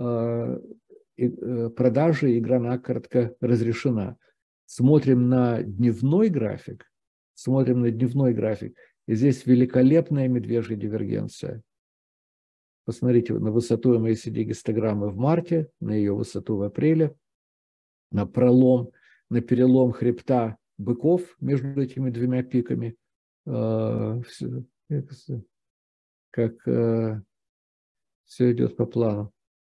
Продажи, игра накоротко разрешена. Смотрим на дневной график. Смотрим на дневной график. И здесь великолепная медвежья дивергенция. Посмотрите на высоту эм эй си ди-гистограммы в марте, на ее высоту в апреле, на пролом, на перелом хребта быков между этими двумя пиками. Как все идет по плану.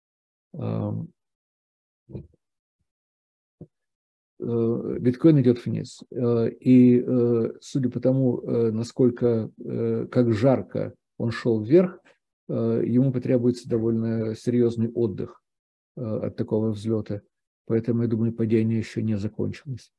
Биткоин идет вниз. И судя по тому, насколько, как жарко он шел вверх, ему потребуется довольно серьезный отдых от такого взлета. Поэтому, я думаю, падение еще не закончилось.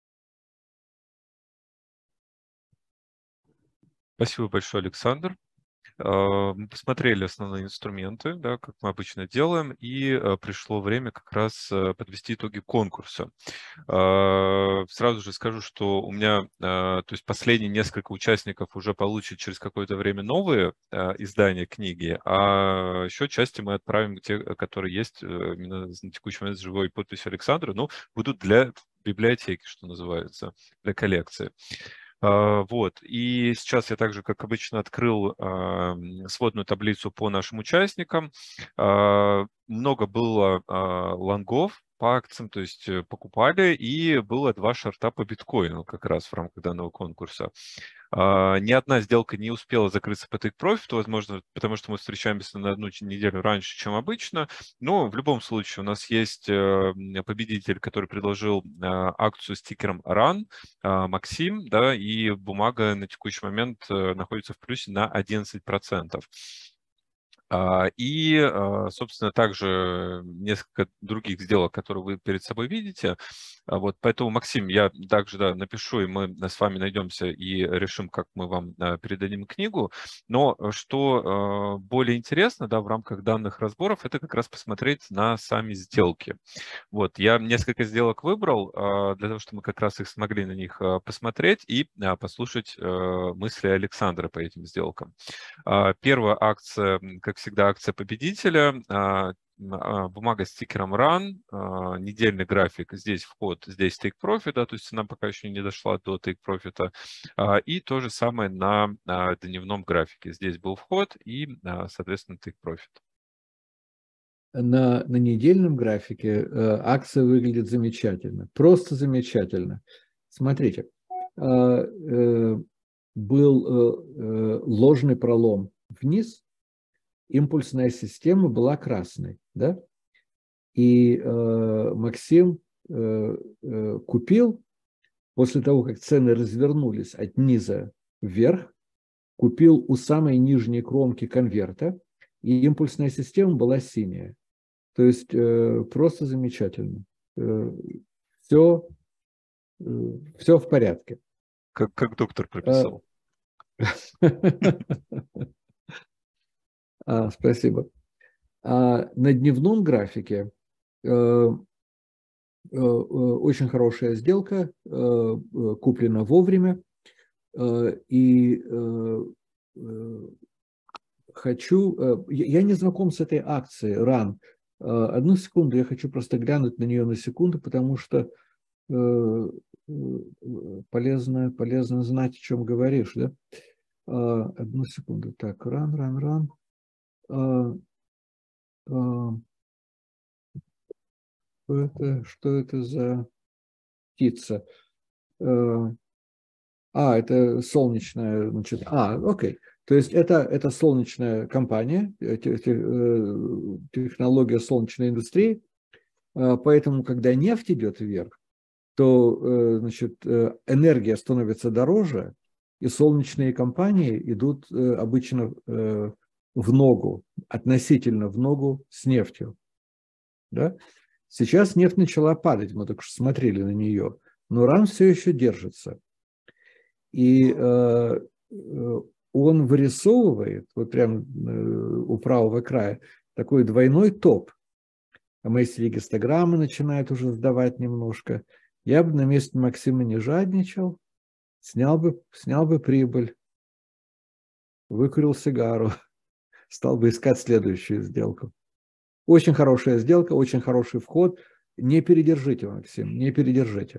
Спасибо большое, Александр. Мы посмотрели основные инструменты, да, как мы обычно делаем, и пришло время как раз подвести итоги конкурса. Сразу же скажу, что у меня, то есть последние несколько участников уже получат через какое-то время новые издания книги, а еще части мы отправим, те, которые есть именно на текущий момент с живой подписью Александра, но будут для библиотеки, что называется, для коллекции. Вот, и сейчас я также, как обычно, открыл э, сводную таблицу по нашим участникам. Э, много было э, лонгов по акциям, то есть покупали, и было два шорта по биткоину как раз в рамках данного конкурса. Uh, ни одна сделка не успела закрыться по take-profit, возможно, потому что мы встречаемся на одну неделю раньше, чем обычно. Но в любом случае у нас есть uh, победитель, который предложил uh, акцию с тикером ран, uh, Максим, да, и бумага на текущий момент uh, находится в плюсе на одиннадцать процентов. И, собственно, также несколько других сделок, которые вы перед собой видите. Вот, поэтому, Максим, я также да, напишу, и мы с вами найдемся и решим, как мы вам передадим книгу. Но что более интересно, да, в рамках данных разборов, это как раз посмотреть на сами сделки. Вот, я несколько сделок выбрал для того, чтобы мы как раз их смогли на них посмотреть и послушать мысли Александра по этим сделкам. Первая акция, как всегда, акция победителя. Бумага с тикером ран, недельный график, здесь вход, здесь take profit, да, то есть цена пока еще не дошла до take profit. И то же самое на дневном графике. Здесь был вход и, соответственно, take profit. На, на недельном графике акция выглядит замечательно, просто замечательно. Смотрите, был ложный пролом вниз, импульсная система была красной, да? И э, Максим э, э, купил, после того, как цены развернулись от низа вверх, купил у самой нижней кромки конверта, и импульсная система была синяя. То есть э, просто замечательно. все, все в порядке. Как, как доктор прописал. А, спасибо. А на дневном графике э, э, очень хорошая сделка, э, куплена вовремя. Э, и э, э, хочу... Э, я не знаком с этой акцией ран. Э, одну секунду, я хочу просто глянуть на нее на секунду, потому что э, полезно, полезно знать, о чем говоришь. Да? Э, одну секунду. Так, ран, ран, ран. Э, э, Что это, что это за птица? А, это солнечная, значит, а, окей. То есть это, это солнечная компания, технология солнечной индустрии, поэтому, когда нефть идет вверх, то, значит, энергия становится дороже, и солнечные компании идут обычно в ногу, относительно в ногу с нефтью, да? Сейчас нефть начала падать, мы только что смотрели на нее, но ран все еще держится. И э, он вырисовывает, вот прям э, у правого края, такой двойной топ. А мои гистограммы начинают уже сдавать немножко. Я бы на месте Максима не жадничал, снял бы, снял бы прибыль, выкурил сигару, стал бы искать следующую сделку. Очень хорошая сделка, очень хороший вход. Не передержите, Максим, не передержите.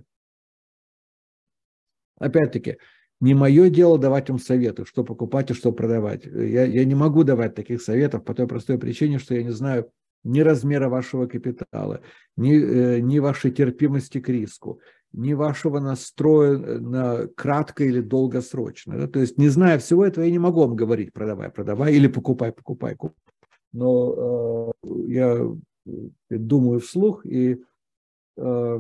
Опять-таки, не мое дело давать вам советы, что покупать и что продавать. Я, я не могу давать таких советов по той простой причине, что я не знаю ни размера вашего капитала, ни, э, ни вашей терпимости к риску, ни вашего настроя на кратко или долгосрочно. Да? То есть, не зная всего этого, я не могу вам говорить, продавай, продавай или покупай, покупай, покупай. Но э, я думаю вслух и... Э,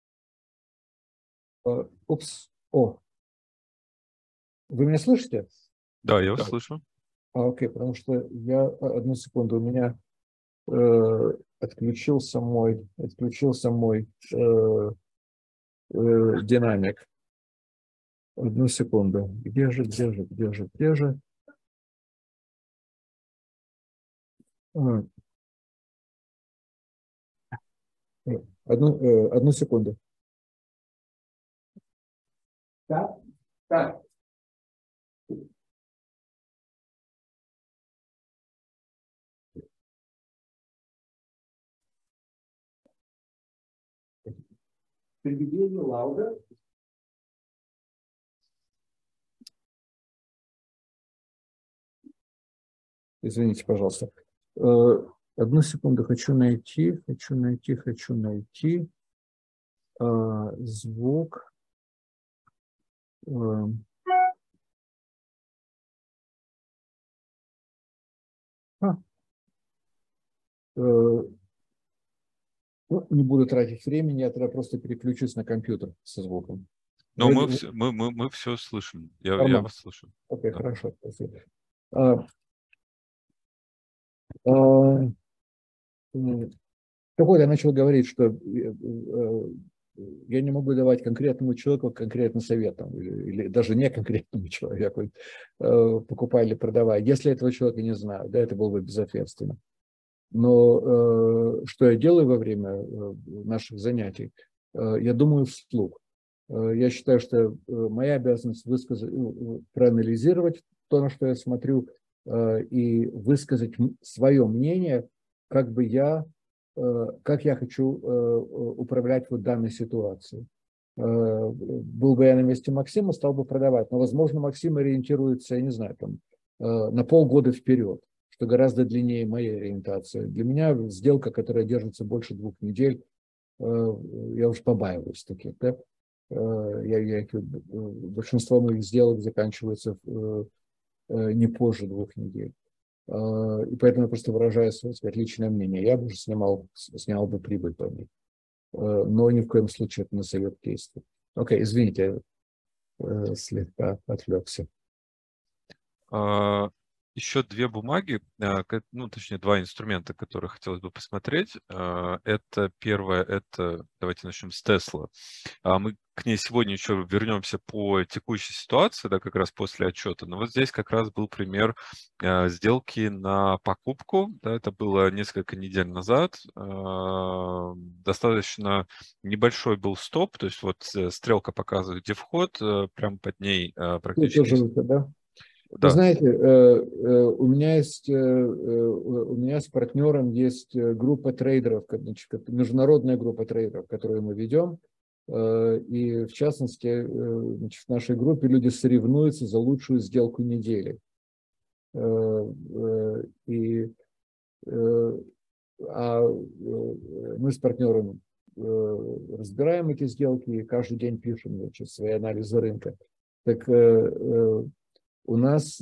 э, упс, о, вы меня слышите? Да, я вас слышу. А, окей, потому что я... Одну секунду, у меня э, отключился мой, отключился мой э, э, динамик. Одну секунду. Где же, где же, где же, где же? А, одну, э, одну секунду. Так, так. Приведение лауда. Извините, пожалуйста. Одну секунду, хочу найти, хочу найти, хочу найти звук. А. Ну, не буду тратить времени, я тогда просто переключусь на компьютер со звуком. Но Вроде... мы, все, мы, мы, мы все слышим. Я, я вас слышу. Окей, okay, да. Хорошо. Спасибо. А, а, какой-то я начал говорить, что я не могу давать конкретному человеку конкретный совет, там, или, или даже не конкретному человеку, покупай или продавай, если этого человека не знаю, да, это было бы безответственно. Но что я делаю во время наших занятий? Я думаю вслух. Я считаю, что моя обязанность высказать, проанализировать то, на что я смотрю, и высказать свое мнение, как бы я, как я хочу управлять вот данной ситуацией. Был бы я на месте Максима, стал бы продавать. Но, возможно, Максим ориентируется, я не знаю, там, на полгода вперед, что гораздо длиннее моей ориентации. Для меня сделка, которая держится больше двух недель, я уж побаиваюсь таких. Да? Я, я, большинство моих сделок заканчивается не позже двух недель. И поэтому я просто выражаю свое сказать, личное мнение. Я бы уже снимал, снял бы прибыль по ней. Но ни в коем случае это не совет действий. Окей, извините, слегка отвлекся. А, еще две бумаги, ну, точнее, два инструмента, которые хотелось бы посмотреть. Это первое, это, давайте начнем с Tesla. Мы к ней сегодня еще вернемся по текущей ситуации, да, как раз после отчета. Но вот здесь как раз был пример сделки на покупку. Да, это было несколько недель назад. Достаточно небольшой был стоп, то есть вот стрелка показывает, где вход, прямо под ней практически... Тоже выход, да? Вы Да. знаете, у меня есть, у меня с партнером есть группа трейдеров, международная группа трейдеров, которую мы ведем. И в частности, значит, в нашей группе люди соревнуются за лучшую сделку недели. И а мы с партнером разбираем эти сделки и каждый день пишем, значит, свои анализы рынка. Так у нас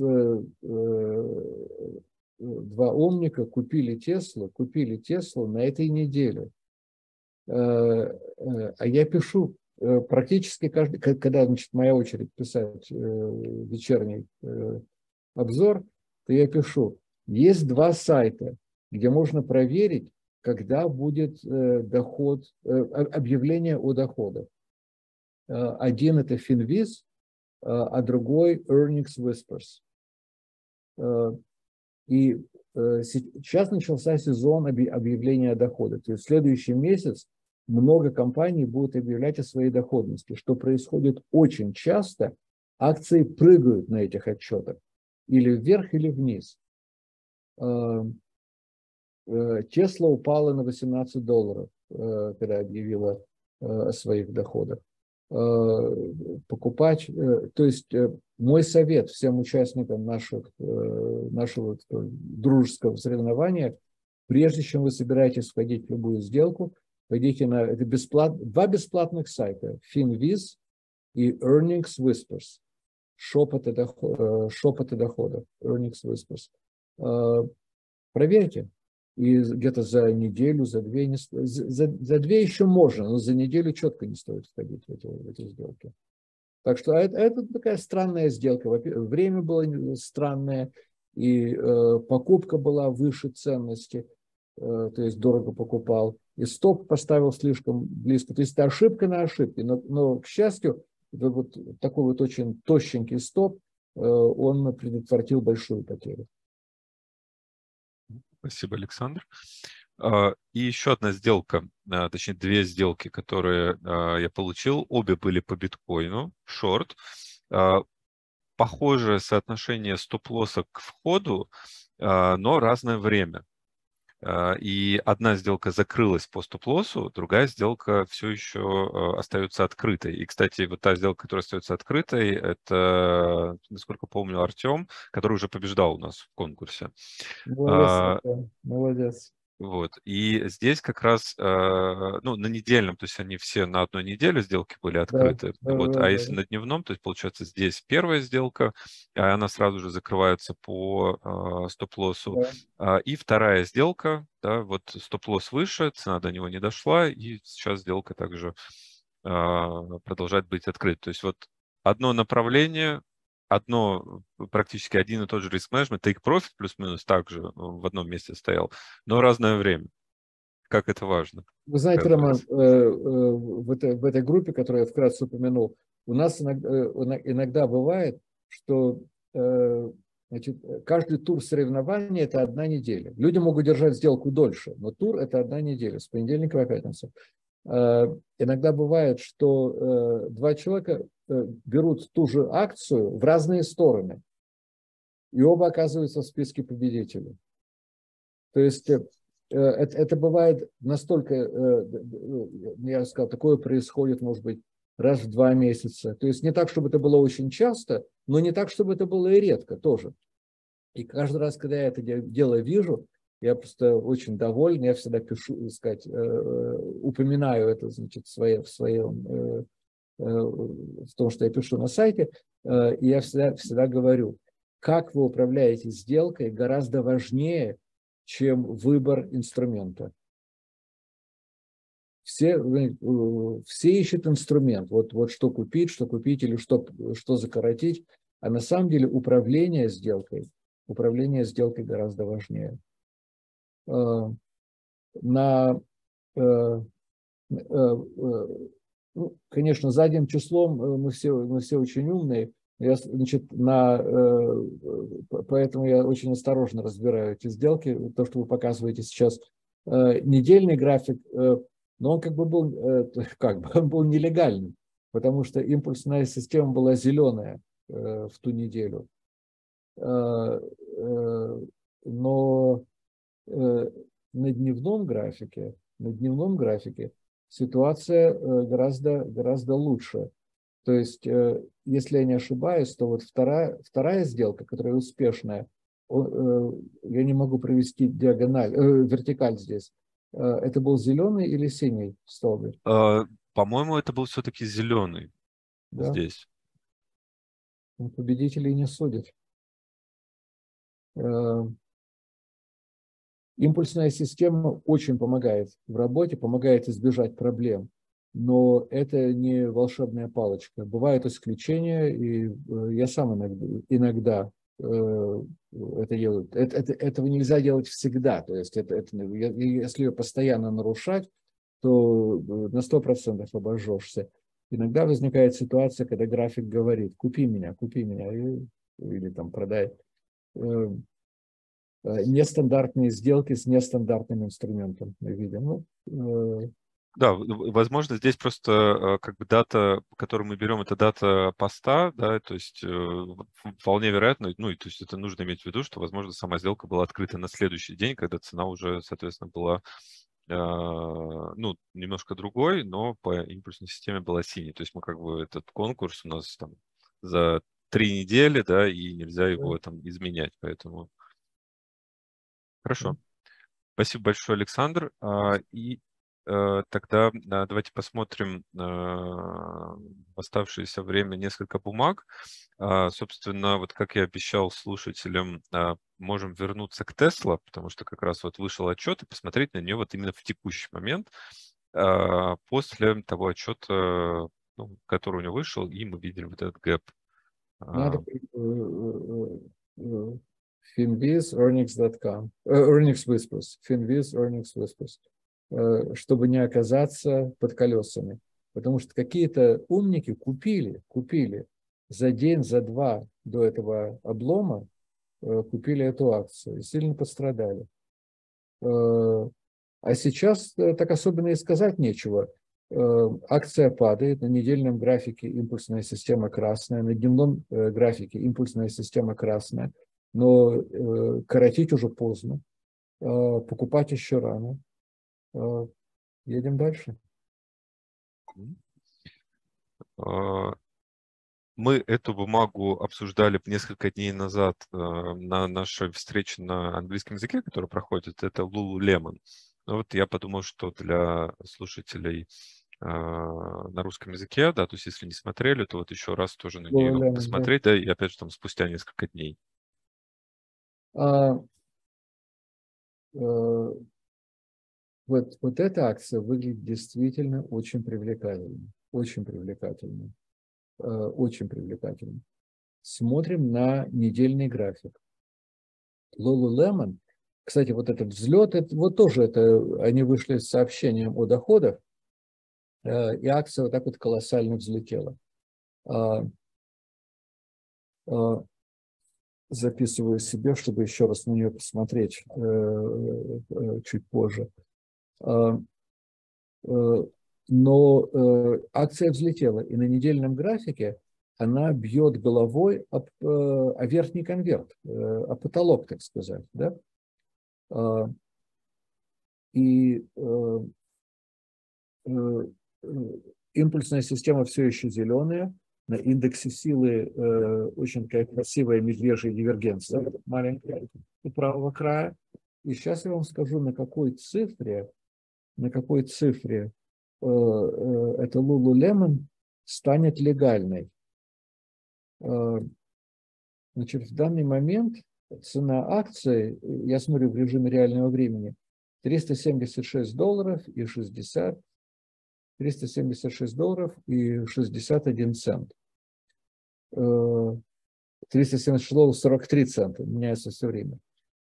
два умника купили Теслу, купили Теслу на этой неделе. А я пишу практически каждый, когда, значит, моя очередь писать вечерний обзор, то я пишу, есть два сайта, где можно проверить, когда будет доход, объявление о доходах. Один это Finviz, а другой Earnings Whispers. И сейчас начался сезон объявления о доходах. То есть в следующий месяц много компаний будут объявлять о своей доходности, что происходит очень часто. Акции прыгают на этих отчетах или вверх, или вниз. Тесла упала на восемнадцать долларов, когда объявила о своих доходах. Покупать, то есть мой совет всем участникам наших, нашего дружеского соревнования, прежде чем вы собираетесь входить в любую сделку, пойдите на это бесплат, два бесплатных сайта, Finviz и Earnings Whispers, шепоты доходов, шепоты доходов, Earnings Whispers. Проверьте. И где-то за неделю, за две, не, за, за две еще можно, но за неделю четко не стоит входить в эти, в эти сделки. Так что это, это такая странная сделка. Время было странное, и э, покупка была выше ценности, э, то есть дорого покупал, и стоп поставил слишком близко. То есть это ошибка на ошибке, но, но к счастью, вот такой вот очень тощенький стоп, э, он предотвратил большую потерю. Спасибо, Александр. И еще одна сделка, точнее две сделки, которые я получил, обе были по биткоину, шорт. Похожее соотношение стоп-лосса к входу, но разное время. И одна сделка закрылась по стоп-лоссу, другая сделка все еще остается открытой. И, кстати, вот та сделка, которая остается открытой, это, насколько помню, Артем, который уже побеждал у нас в конкурсе. Молодец, Артем, молодец. Вот. И здесь как раз, ну, на недельном, то есть они все на одной неделе сделки были открыты. Да, Вот. да, А да, если да. на дневном, то есть получается здесь первая сделка, она сразу же закрывается по стоп-лоссу. Да. И вторая сделка, да, вот стоп-лосс выше, цена до него не дошла, и сейчас сделка также продолжает быть открыта. То есть вот одно направление, одно, практически один и тот же риск-менеджмент, take profit плюс-минус также в одном месте стоял, но разное время. Как это важно? Вы знаете, Роман, в этой, в этой группе, которую я вкратце упомянул, у нас иногда, иногда бывает, что значит, каждый тур соревнования – это одна неделя. Люди могут держать сделку дольше, но тур – это одна неделя, с понедельника по пятницу. Иногда бывает, что два человека берут ту же акцию в разные стороны, и оба оказываются в списке победителей. То есть это, это бывает настолько, я сказал, такое происходит, может быть, раз в два месяца. То есть не так, чтобы это было очень часто, но не так, чтобы это было и редко тоже. И каждый раз, когда я это дело вижу, я просто очень доволен, я всегда пишу, сказать, упоминаю это, значит, в своем, в своем, в том, что я пишу на сайте, и я всегда, всегда говорю, как вы управляете сделкой, гораздо важнее, чем выбор инструмента. Все, все ищут инструмент, вот, вот что купить, что купить или что, что закоротить, а на самом деле управление сделкой управление сделкой гораздо важнее. На, ну, конечно, задним числом мы все, мы все очень умные, я, значит, на, поэтому я очень осторожно разбираю эти сделки. То, что вы показываете сейчас, недельный график, но он как бы был, как бы, он был нелегальным, потому что импульсная система была зеленая в ту неделю. Но на дневном графике, на дневном графике ситуация гораздо, гораздо лучше. То есть, если я не ошибаюсь, то вот вторая, вторая сделка, которая успешная, я не могу провести диагональ, вертикаль здесь. Это был зеленый или синий столбик? По-моему, это был все-таки зеленый, да? Здесь. Победителей не судят. Импульсная система очень помогает в работе, помогает избежать проблем, но это не волшебная палочка. Бывают исключения, и я сам иногда, иногда это делаю. Это, это, этого нельзя делать всегда. То есть это, это, если ее постоянно нарушать, то на сто процентов обожжешься. Иногда возникает ситуация, когда график говорит: купи меня, купи меня, или там продай. Нестандартные сделки с нестандартным инструментом мы видим. Ну, да, возможно, здесь просто как бы дата, которую мы берем, это дата поста, да, то есть вполне вероятно, ну, и то есть это нужно иметь в виду, что, возможно, сама сделка была открыта на следующий день, когда цена уже, соответственно, была, ну, немножко другой, но по импульсной системе была синей. То есть мы как бы этот конкурс у нас там за три недели, да, и нельзя его там изменять, поэтому... Хорошо. Спасибо большое, Александр. И тогда давайте посмотрим в оставшееся время несколько бумаг. Собственно, вот как я обещал слушателям, можем вернуться к Tesla, потому что как раз вот вышел отчет, и посмотреть на нее вот именно в текущий момент, после того отчета, ну, который у него вышел, и мы видели вот этот гэп. Надо Finviz, earnings точка com, earnings whispers, Finviz, earnings whispers, чтобы не оказаться под колесами. Потому что какие-то умники купили, купили за день, за два до этого облома, купили эту акцию и сильно пострадали. А сейчас так особенно и сказать нечего. Акция падает, на недельном графике импульсная система красная, на дневном графике импульсная система красная, но коротить уже поздно, покупать еще рано. Едем дальше. Мы эту бумагу обсуждали несколько дней назад на нашей встрече на английском языке, которая проходит. Это Lululemon. Вот я подумал, что для слушателей на русском языке, да, то есть если не смотрели, то вот еще раз тоже на нее Lululemon, посмотреть, да. да, и опять же там спустя несколько дней. А, а, вот, вот эта акция выглядит действительно очень привлекательно, очень привлекательно, а, очень привлекательно. Смотрим на недельный график. Lululemon, кстати, вот этот взлет, это, вот тоже это, они вышли с сообщением о доходах, и акция вот так вот колоссально взлетела. Записываю себе, чтобы еще раз на нее посмотреть чуть позже. Но акция взлетела, и на недельном графике она бьет головой об, о верхний конверт, о потолок, так сказать. Да? И импульсная система все еще зеленая, на индексе силы очень такая красивая медвежья дивергенция, маленькая, у правого края. И сейчас я вам скажу, на какой цифре, на какой цифре эта Lululemon станет легальной. Значит, в данный момент цена акции, я смотрю в режиме реального времени, триста семьдесят шесть долларов и шестьдесят, триста семьдесят шесть долларов и шестьдесят один цент. триста семьдесят шесть долларов сорок три цента, меняется все время.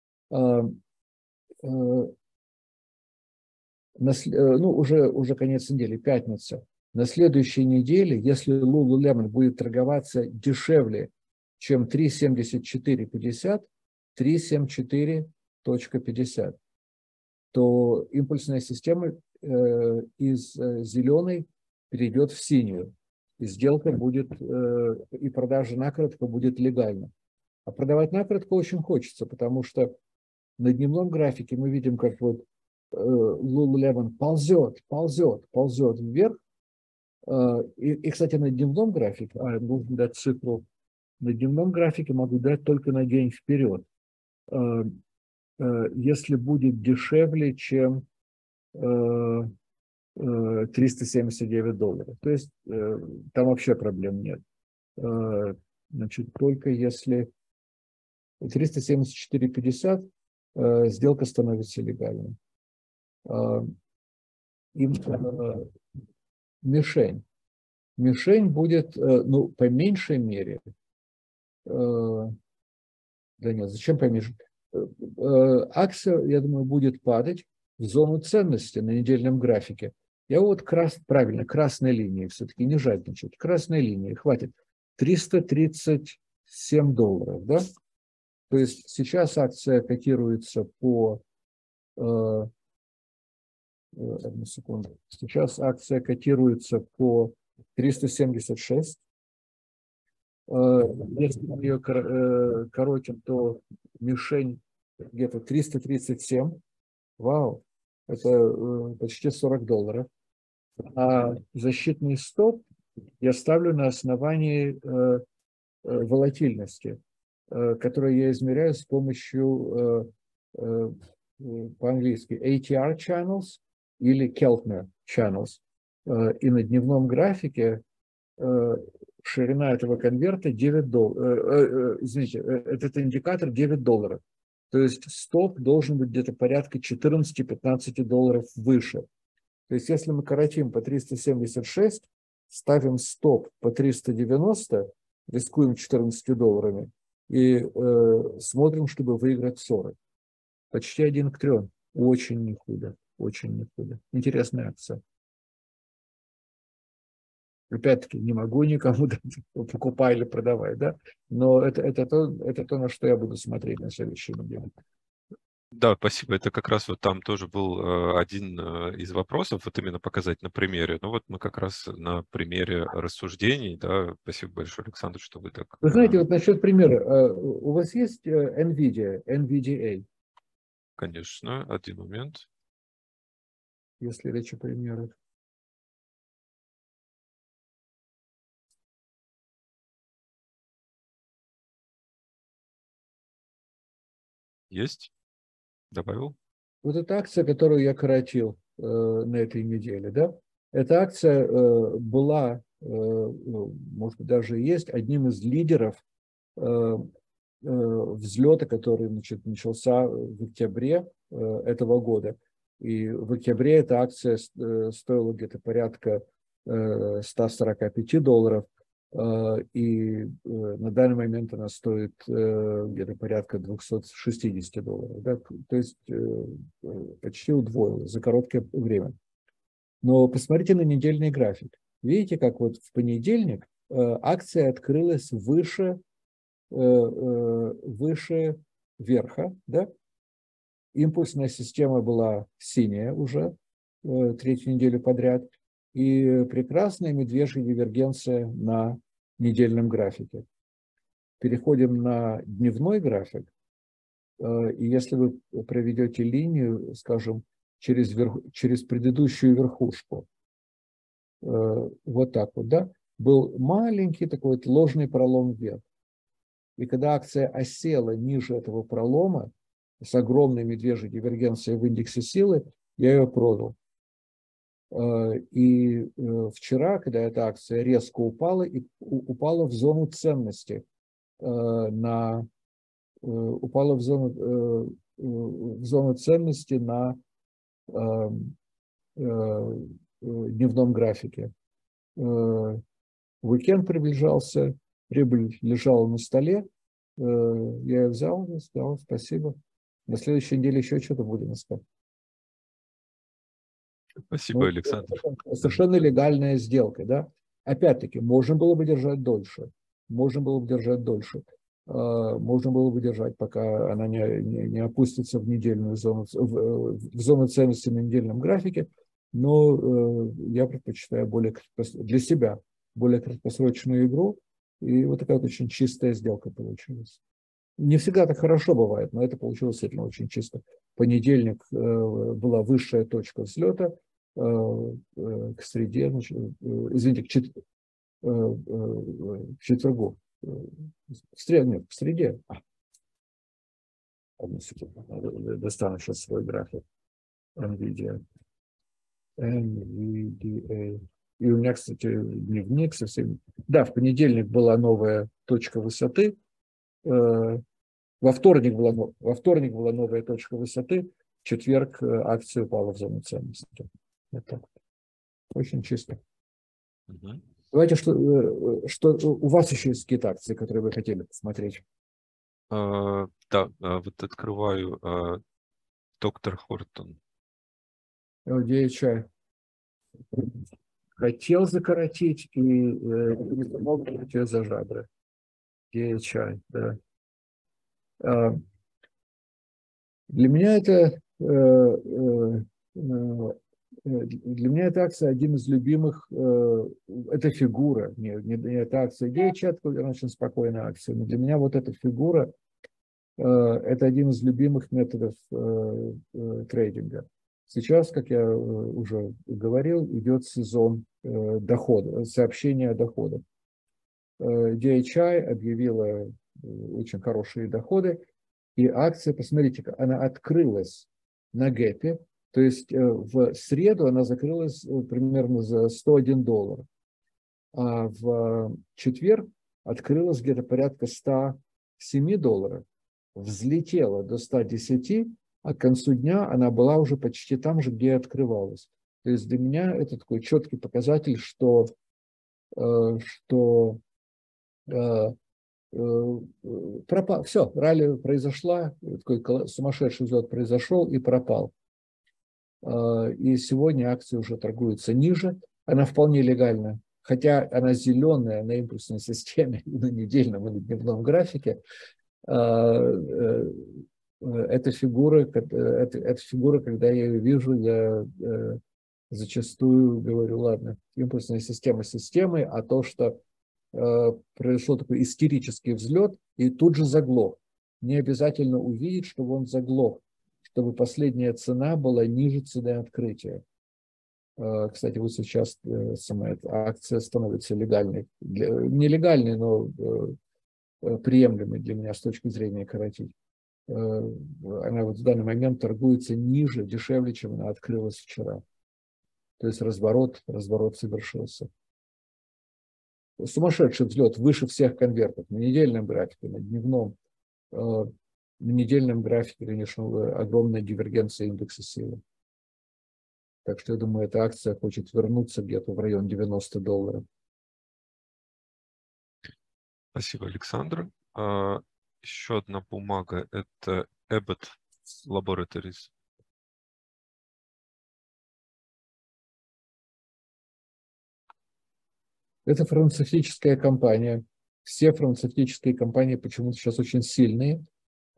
Ну, уже, уже конец недели, пятница. На следующей неделе, если Lululemon будет торговаться дешевле, чем три семьдесят четыре пятьдесят, три семьдесят четыре пятьдесят, то импульсная система э, из э, зеленой перейдет в синюю. И сделка будет, э, и продажа накоротко будет легальна. А продавать накоротко очень хочется, потому что на дневном графике мы видим, как вот э, Lululemon ползет, ползет, ползет вверх. Э, и, и, кстати, на дневном графике, а, нужно дать цифру, на дневном графике могу дать только на день вперед. Э, э, если будет дешевле, чем э, э, триста семьдесят девять долларов. То есть э, там вообще проблем нет. Э, значит, только если триста семьдесят четыре пятьдесят, э, сделка становится легальной. Э, и, э, мишень. Мишень будет, э, ну, по меньшей мере, э, да нет, зачем по меньшей? Э, э, акция, я думаю, будет падать в зону ценности на недельном графике. Я вот крас, правильно, красной линии все-таки, не жадничать. Красной линии, хватит. триста тридцать семь долларов, да? То есть сейчас акция котируется по... Э, одну секунду. Сейчас акция котируется по триста семьдесят шесть. Э, если мы ее кор, э, коротим, то мишень где-то триста тридцать семь. Вау, это э, почти сорок долларов. А защитный стоп я ставлю на основании э, э, волатильности, э, которую я измеряю с помощью э, э, по-английски эй ти ар channels или Keltner channels. Э, и на дневном графике э, ширина этого конверта девять долларов. Э, э, извините, этот индикатор девять долларов. То есть стоп должен быть где-то порядка четырнадцать-пятнадцать долларов выше. То есть если мы коротим по триста семьдесят шесть, ставим стоп по триста девяносто, рискуем четырнадцатью долларами и э, смотрим, чтобы выиграть сорок. Почти один к трем. Очень не худо. Очень не худо. Интересная акция. Опять-таки, не могу никому дать, покупай или продавай, да? Но это, это, то, это то, на что я буду смотреть на следующей неделе. Да, спасибо. Это как раз вот там тоже был э, один э, из вопросов, вот именно показать на примере. Ну вот мы как раз на примере рассуждений, да, спасибо большое, Александр, что вы так... Вы знаете, э, вот насчет примера, э, у вас есть э, NVIDIA, эн ви ди эй? Конечно, один момент. Если речь о примерах. Есть? Добавил? Вот эта акция, которую я коротил э, на этой неделе, да, эта акция э, была, э, может быть, даже есть одним из лидеров э, э, взлета, который, значит, начался в октябре э, этого года. И в октябре эта акция э, стоила где-то порядка э, ста сорока пяти долларов. И на данный момент она стоит где-то порядка двухсот шестидесяти долларов. Да? То есть почти удвоилась за короткое время. Но посмотрите на недельный график. Видите, как вот в понедельник акция открылась выше, выше верха. Да? Импульсная система была синяя уже третью неделю подряд. И прекрасная медвежья дивергенция на недельном графике. Переходим на дневной график. И если вы проведете линию, скажем, через, верх, через предыдущую верхушку, вот так вот, да, был маленький такой вот ложный пролом вверх. И когда акция осела ниже этого пролома, с огромной медвежьей дивергенцией в индексе силы, я ее продал. И вчера, когда эта акция резко упала, и упала в зону ценности, на, упала в зону, в зону ценности на дневном графике. Уикенд приближался, прибыль лежала на столе, Я ее взял и сказал спасибо. На следующей неделе еще что-то будем искать. Спасибо, Ну, Александр. совершенно легальная сделка, да. Опять-таки, можно было бы держать дольше. Можно было бы держать дольше. Можно было бы держать, пока она не, не, не опустится в недельную зону, в, в зону ценности на недельном графике. Но я предпочитаю более для себя более краткосрочную игру. И вот такая вот очень чистая сделка получилась. Не всегда так хорошо бывает, но это получилось действительно очень чисто. Понедельник была высшая точка взлета, к среде, значит, извините, к, чет, к четвергу, в среду, нет, в среде. А, одну секунду, достану сейчас свой график. NVIDIA. NVIDIA. И у меня, кстати, дневник совсем... Да, в понедельник была новая точка высоты. Во вторник была, во вторник была новая точка высоты. В четверг акция упала в зону ценности. Это очень чисто. Угу. Давайте, что, что у вас еще есть какие-то акции, которые вы хотели посмотреть? А, да, вот открываю а, доктор Хортон. ди эйч ай. Хотел закоротить и э, не смог ее за жабры. ди эйч ай, да. А, для меня это э, э, Для меня эта акция один из любимых, это фигура, не, не, не эта акция ди эйч ай, это очень спокойная акция, но для меня вот эта фигура, это один из любимых методов трейдинга. Сейчас, как я уже говорил, идет сезон дохода, сообщения о доходах. ди эйч ай объявила очень хорошие доходы, и акция, посмотрите, она открылась на гэпе, то есть в среду она закрылась примерно за сто один доллар, а в четверг открылась где-то порядка сто семь долларов, взлетела до ста десяти, а к концу дня она была уже почти там же, где открывалась. То есть для меня это такой четкий показатель, что, что пропал, все, ралли произошла, такой сумасшедший взлет произошел и пропал. И сегодня акция уже торгуется ниже, она вполне легальна, хотя она зеленая на импульсной системе, на недельном и на дневном графике. Эта фигура, это, это фигура, когда я ее вижу, я зачастую говорю, ладно, импульсная система системой, а то, что произошел такой истерический взлет и тут же заглох. Не обязательно увидеть, чтобы он заглох, чтобы последняя цена была ниже цены открытия. Кстати, вот сейчас сама эта акция становится легальной. Нелегальной, но приемлемой для меня с точки зрения коротить. Она вот в данный момент торгуется ниже, дешевле, чем она открылась вчера. То есть разворот, разворот совершился. Сумасшедший взлет выше всех конвертов на недельном графике, на дневном. На недельном графике, конечно, огромная дивергенция индекса силы. Так что я думаю, эта акция хочет вернуться где-то в район девяноста долларов. Спасибо, Александр. А, еще одна бумага – это Abbott Laboratories. Это фармацевтическая компания. Все фармацевтические компании почему-то сейчас очень сильные.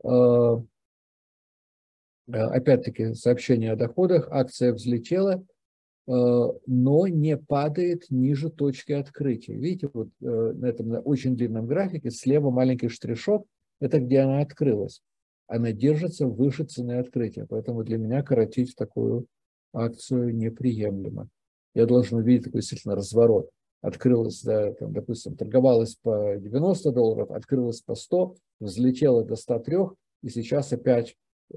Опять-таки, сообщение о доходах. Акция взлетела, но не падает ниже точки открытия. Видите, вот на этом на очень длинном графике слева маленький штришок. Это где она открылась. Она держится выше цены открытия. Поэтому для меня коротить такую акцию неприемлемо. Я должен увидеть такой действительно разворот. Открылась, да, там, допустим, торговалась по девяносто долларов, открылась по сто, взлетела до ста трёх, и сейчас опять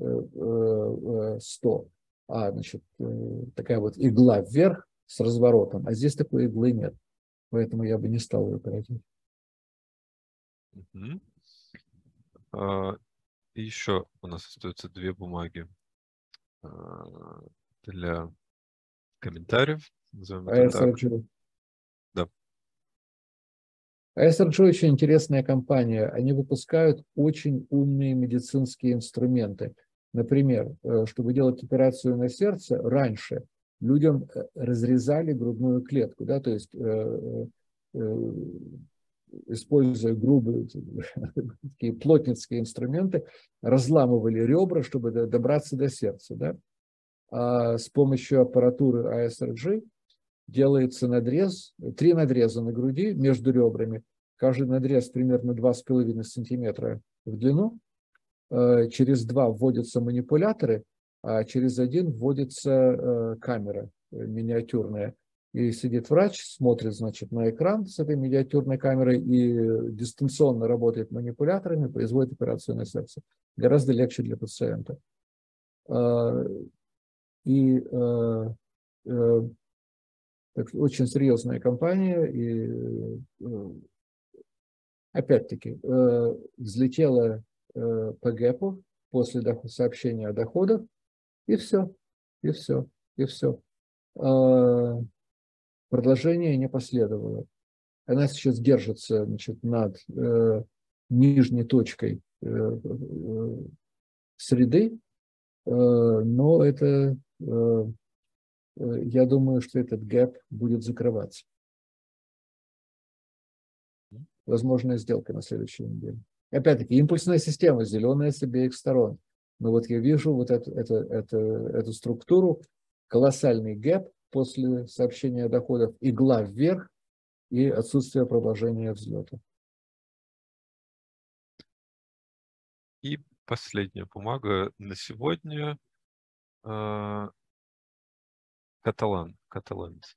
сто. А, значит, такая вот игла вверх с разворотом, а здесь такой иглы нет. Поэтому я бы не стал ее коротить. Угу. А, еще у нас остаются две бумаги а, для комментариев. Назовем это так. Да. эй эс эр джи очень интересная компания. Они выпускают очень умные медицинские инструменты. Например, чтобы делать операцию на сердце, раньше людям разрезали грудную клетку, да, то есть используя грубые такие плотницкие инструменты, разламывали ребра, чтобы добраться до сердца. Да? А с помощью аппаратуры эй эс эр джи делается надрез, три надреза на груди между ребрами. Каждый надрез примерно два с половиной сантиметра в длину. Через два вводятся манипуляторы, а через один вводится камера миниатюрная. И сидит врач, смотрит, значит, на экран с этой миниатюрной камерой и дистанционно работает манипуляторами, производит операцию на сердце. Гораздо легче для пациента. И так, очень серьезная компания. И опять-таки взлетела по гэпу после сообщения о доходах, и все, и все, и все. Продолжение не последовало. Она сейчас держится, значит, над э, нижней точкой э, э, среды, э, но это, э, я думаю, что этот гэп будет закрываться. Возможная сделка на следующей неделе. Опять-таки, импульсная система, зеленая с обеих сторон. Но вот я вижу вот эту, эту, эту, эту структуру, колоссальный гэп после сообщения о доходах, игла вверх и отсутствие продолжения взлета. И последняя бумага на сегодня. Каталан. Каталанец.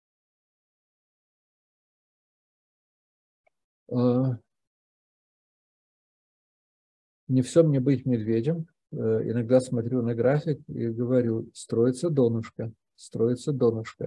Не все мне быть медведем. Иногда смотрю на график и говорю, строится донышко, строится донышко.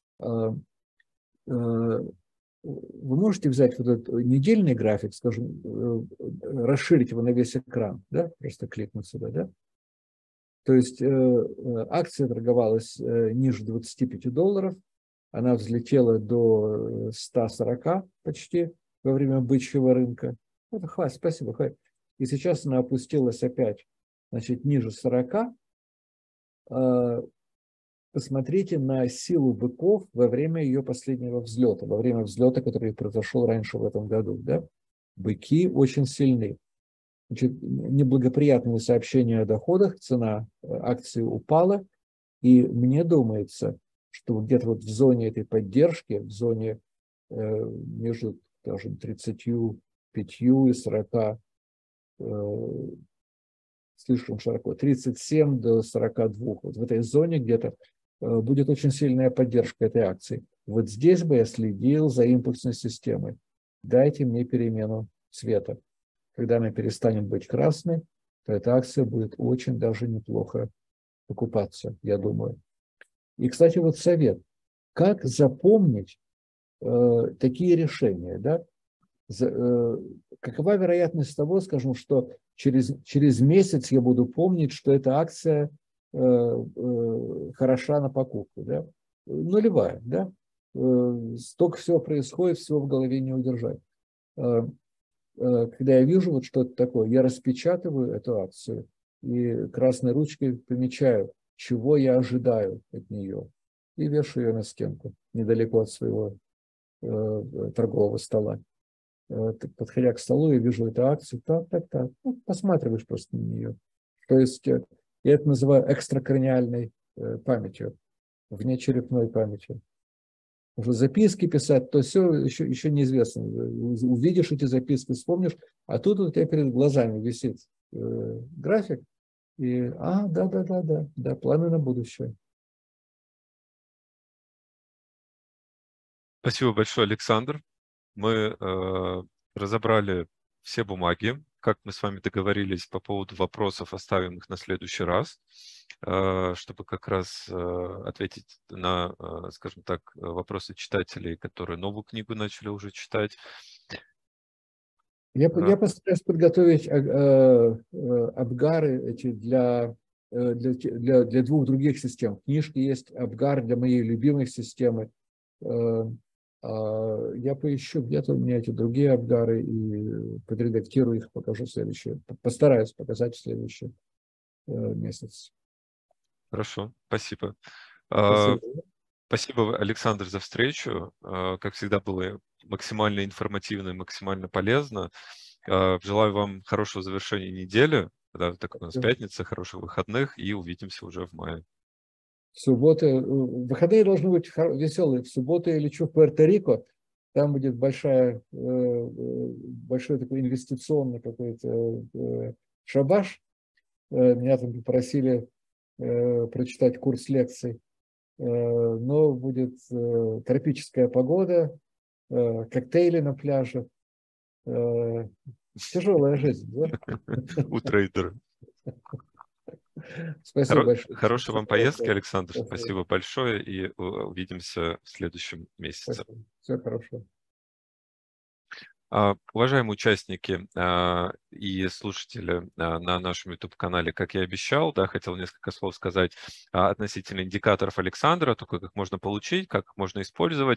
Вы можете взять вот этот недельный график, скажем, расширить его на весь экран, да? Просто кликнуть сюда, да? То есть акция торговалась ниже двадцати пяти долларов, она взлетела до ста сорока почти во время бычьего рынка. Это хватит, спасибо, хватит. И сейчас она опустилась опять, значит, ниже сорока. Посмотрите на силу быков во время ее последнего взлета, во время взлета, который произошел раньше в этом году. Да? Быки очень сильны. Значит, неблагоприятные сообщения о доходах, цена акции упала, и мне думается, что где-то вот в зоне этой поддержки, в зоне э, между, скажем, тридцатью пятью и сорока, э, слишком широко, тридцать семь до сорока двух, вот в этой зоне где-то э, будет очень сильная поддержка этой акции. Вот здесь бы я следил за импульсной системой. Дайте мне перемену цвета. Когда она перестанет быть красной, то эта акция будет очень даже неплохо покупаться, я думаю. И, кстати, вот совет. Как запомнить э, такие решения? Да? За, э, какова вероятность того, скажем, что через, через месяц я буду помнить, что эта акция э, э, хороша на покупку? Да? Нулевая. Да? Э, столько всего происходит, всего в голове не удержать. Э, э, когда я вижу вот что-то такое, я распечатываю эту акцию и красной ручкой помечаю, чего я ожидаю от нее, и вешаю ее на стенку, недалеко от своего э, торгового стола. Э, подходя к столу, я вижу эту акцию, так, так, так, ну, посматриваешь просто на нее. То есть э, я это называю экстракраниальной э, памятью, внечерепной памятью. Потому что записки писать, то все еще, еще неизвестно. Увидишь эти записки, вспомнишь, а тут у тебя перед глазами висит э, график, и, а, да, да, да, да, да, планы на будущее. Спасибо большое, Александр. Мы э, разобрали все бумаги. Как мы с вами договорились по поводу вопросов, оставим их на следующий раз, э, чтобы как раз э, ответить на, э, скажем так, вопросы читателей, которые новую книгу начали уже читать. Я, я постараюсь подготовить э, э, абгары эти для, э, для, для, для двух других систем. В книжке есть абгар для моей любимой системы. Э, Я поищу где-то у меня эти другие Абгары и подредактирую их, покажу в следующее. Постараюсь показать в следующий месяц. Хорошо, спасибо. Спасибо. Спасибо, Александр, за встречу. Как всегда, было максимально информативно и максимально полезно. Желаю вам хорошего завершения недели. Да, так у нас пятница, хороших выходных, и увидимся уже в мае. В субботу, выходные должны быть веселые. В субботу я лечу в Пуэрто-Рико. Там будет большая, большой такой инвестиционный какой-то шабаш. Меня там попросили прочитать курс лекций. Но будет тропическая погода, коктейли на пляже. Тяжелая жизнь, да? У трейдера. Спасибо Хоро... большое. Хорошей вам поездки, Александр. Спасибо. Спасибо большое, и увидимся в следующем месяце. Спасибо. Всего хорошего. Уважаемые участники и слушатели на нашем YouTube-канале, как я и обещал, да, хотел несколько слов сказать относительно индикаторов Александра, только как можно получить, как их можно использовать.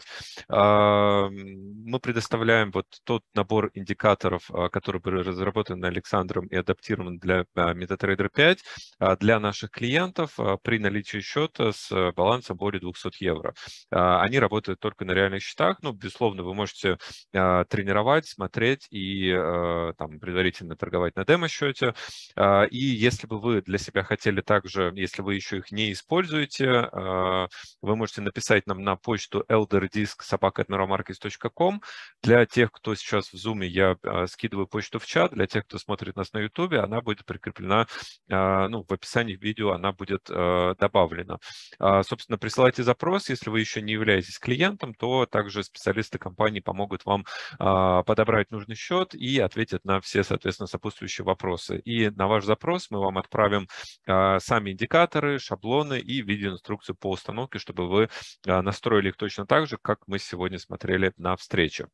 Мы предоставляем вот тот набор индикаторов, которые были разработаны Александром и адаптированы для MetaTrader пять для наших клиентов при наличии счета с балансом более двухсот евро. Они работают только на реальных счетах, но, безусловно, вы можете тренировать, смотреть и э, там предварительно торговать на демо-счете. Э, и если бы вы для себя хотели также, если вы еще их не используете, э, вы можете написать нам на почту elderdisk собака admiralmarkets точка ком. Для тех, кто сейчас в Zoom, я э, скидываю почту в чат. Для тех, кто смотрит нас на YouTube, она будет прикреплена, э, ну, в описании видео она будет э, добавлена. Э, собственно, присылайте запрос. Если вы еще не являетесь клиентом, то также специалисты компании помогут вам э, подобрать нужный счет и ответят на все, соответственно, сопутствующие вопросы. И на ваш запрос мы вам отправим а, сами индикаторы, шаблоны и видеоинструкцию по установке, чтобы вы а, настроили их точно так же, как мы сегодня смотрели на встрече.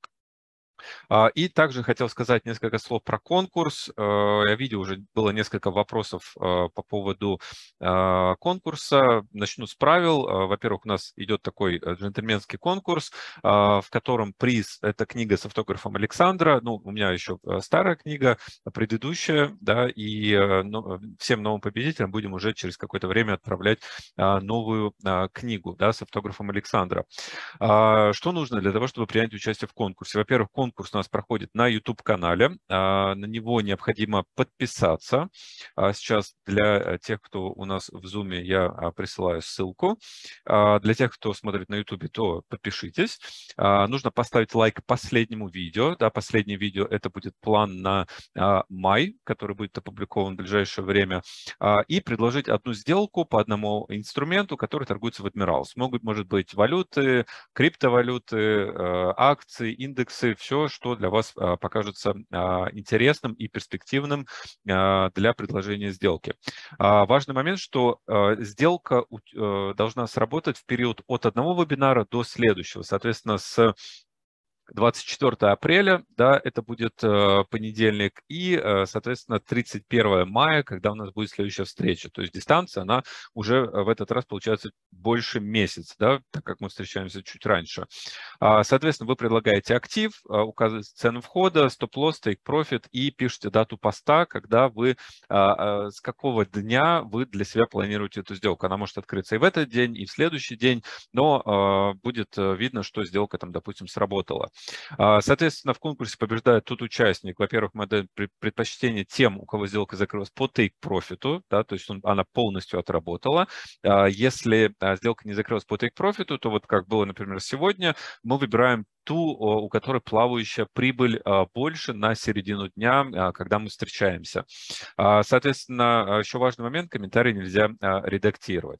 И также хотел сказать несколько слов про конкурс. Я видел, уже было несколько вопросов по поводу конкурса. Начну с правил. Во-первых, у нас идет такой джентльменский конкурс, в котором приз – это книга с автографом Александра. Ну, у меня еще старая книга, предыдущая, да, и ну, всем новым победителям будем уже через какое-то время отправлять новую книгу, да, с автографом Александра. Что нужно для того, чтобы принять участие в конкурсе? Во-первых, конкурс у нас проходит на YouTube-канале. На него необходимо подписаться. Сейчас для тех, кто у нас в Zoom, я присылаю ссылку. Для тех, кто смотрит на YouTube, то подпишитесь. Нужно поставить лайк последнему видео. Да, последнее видео – это будет план на май, который будет опубликован в ближайшее время. И предложить одну сделку по одному инструменту, который торгуется в Admirals. Могут, может быть, валюты, криптовалюты, акции, индексы, все, что для вас покажется интересным и перспективным для предложения сделки. Важный момент, что сделка должна сработать в период от одного вебинара до следующего. Соответственно, с двадцать четвёртого апреля, да, это будет э, понедельник, и, э, соответственно, тридцать первого мая, когда у нас будет следующая встреча. То есть дистанция, она уже в этот раз получается больше месяца, да, так как мы встречаемся чуть раньше. А, соответственно, вы предлагаете актив, а, указываете цену входа, стоп-лосс, тейк-профит и пишете дату поста, когда вы, а, а, с какого дня вы для себя планируете эту сделку. Она может открыться и в этот день, и в следующий день, но а, будет видно, что сделка там, допустим, сработала. Соответственно, в конкурсе побеждает тот участник. Во-первых, мы даем предпочтение тем, у кого сделка закрылась по take-профиту, да, то есть он, она полностью отработала. Если сделка не закрылась по take-профиту, то вот как было, например, сегодня, мы выбираем ту, у которой плавающая прибыль больше на середину дня, когда мы встречаемся. Соответственно, еще важный момент, комментарии нельзя редактировать.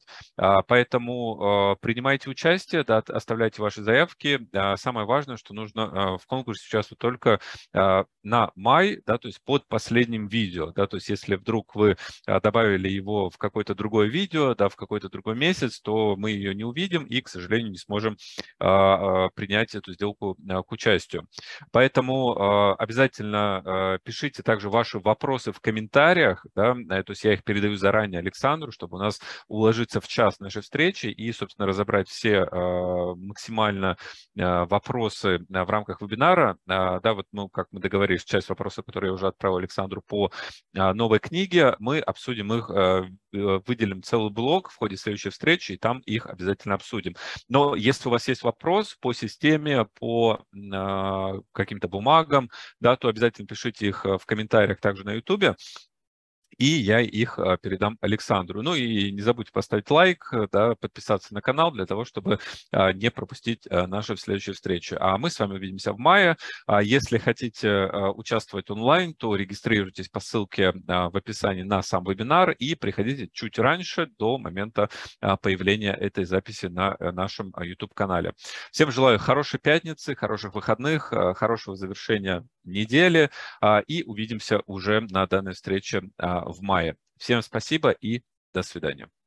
Поэтому принимайте участие, да, оставляйте ваши заявки. Самое важное, что нужно в конкурсе участвовать только на май, да, то есть под последним видео. Да, то есть если вдруг вы добавили его в какое-то другое видео, да, в какой-то другой месяц, то мы ее не увидим и, к сожалению, не сможем принять эту сделку ссылку к участию. Поэтому обязательно пишите также ваши вопросы в комментариях, да, то есть я их передаю заранее Александру, чтобы у нас уложиться в час нашей встречи и, собственно, разобрать все максимально вопросы в рамках вебинара. Да, вот, ну, как мы договорились, часть вопросов, которые я уже отправил Александру по новой книге, мы обсудим их, выделим целый блок в ходе следующей встречи, и там их обязательно обсудим. Но если у вас есть вопрос по системе, по каким-то бумагам, да, то обязательно пишите их в комментариях также на YouTube, и я их передам Александру. Ну и не забудьте поставить лайк, да, подписаться на канал для того, чтобы не пропустить наши следующие встречи. А мы с вами увидимся в мае. Если хотите участвовать онлайн, то регистрируйтесь по ссылке в описании на сам вебинар и приходите чуть раньше, до момента появления этой записи на нашем YouTube-канале. Всем желаю хорошей пятницы, хороших выходных, хорошего завершения недели, и увидимся уже на данной встрече в мае. Всем спасибо и до свидания.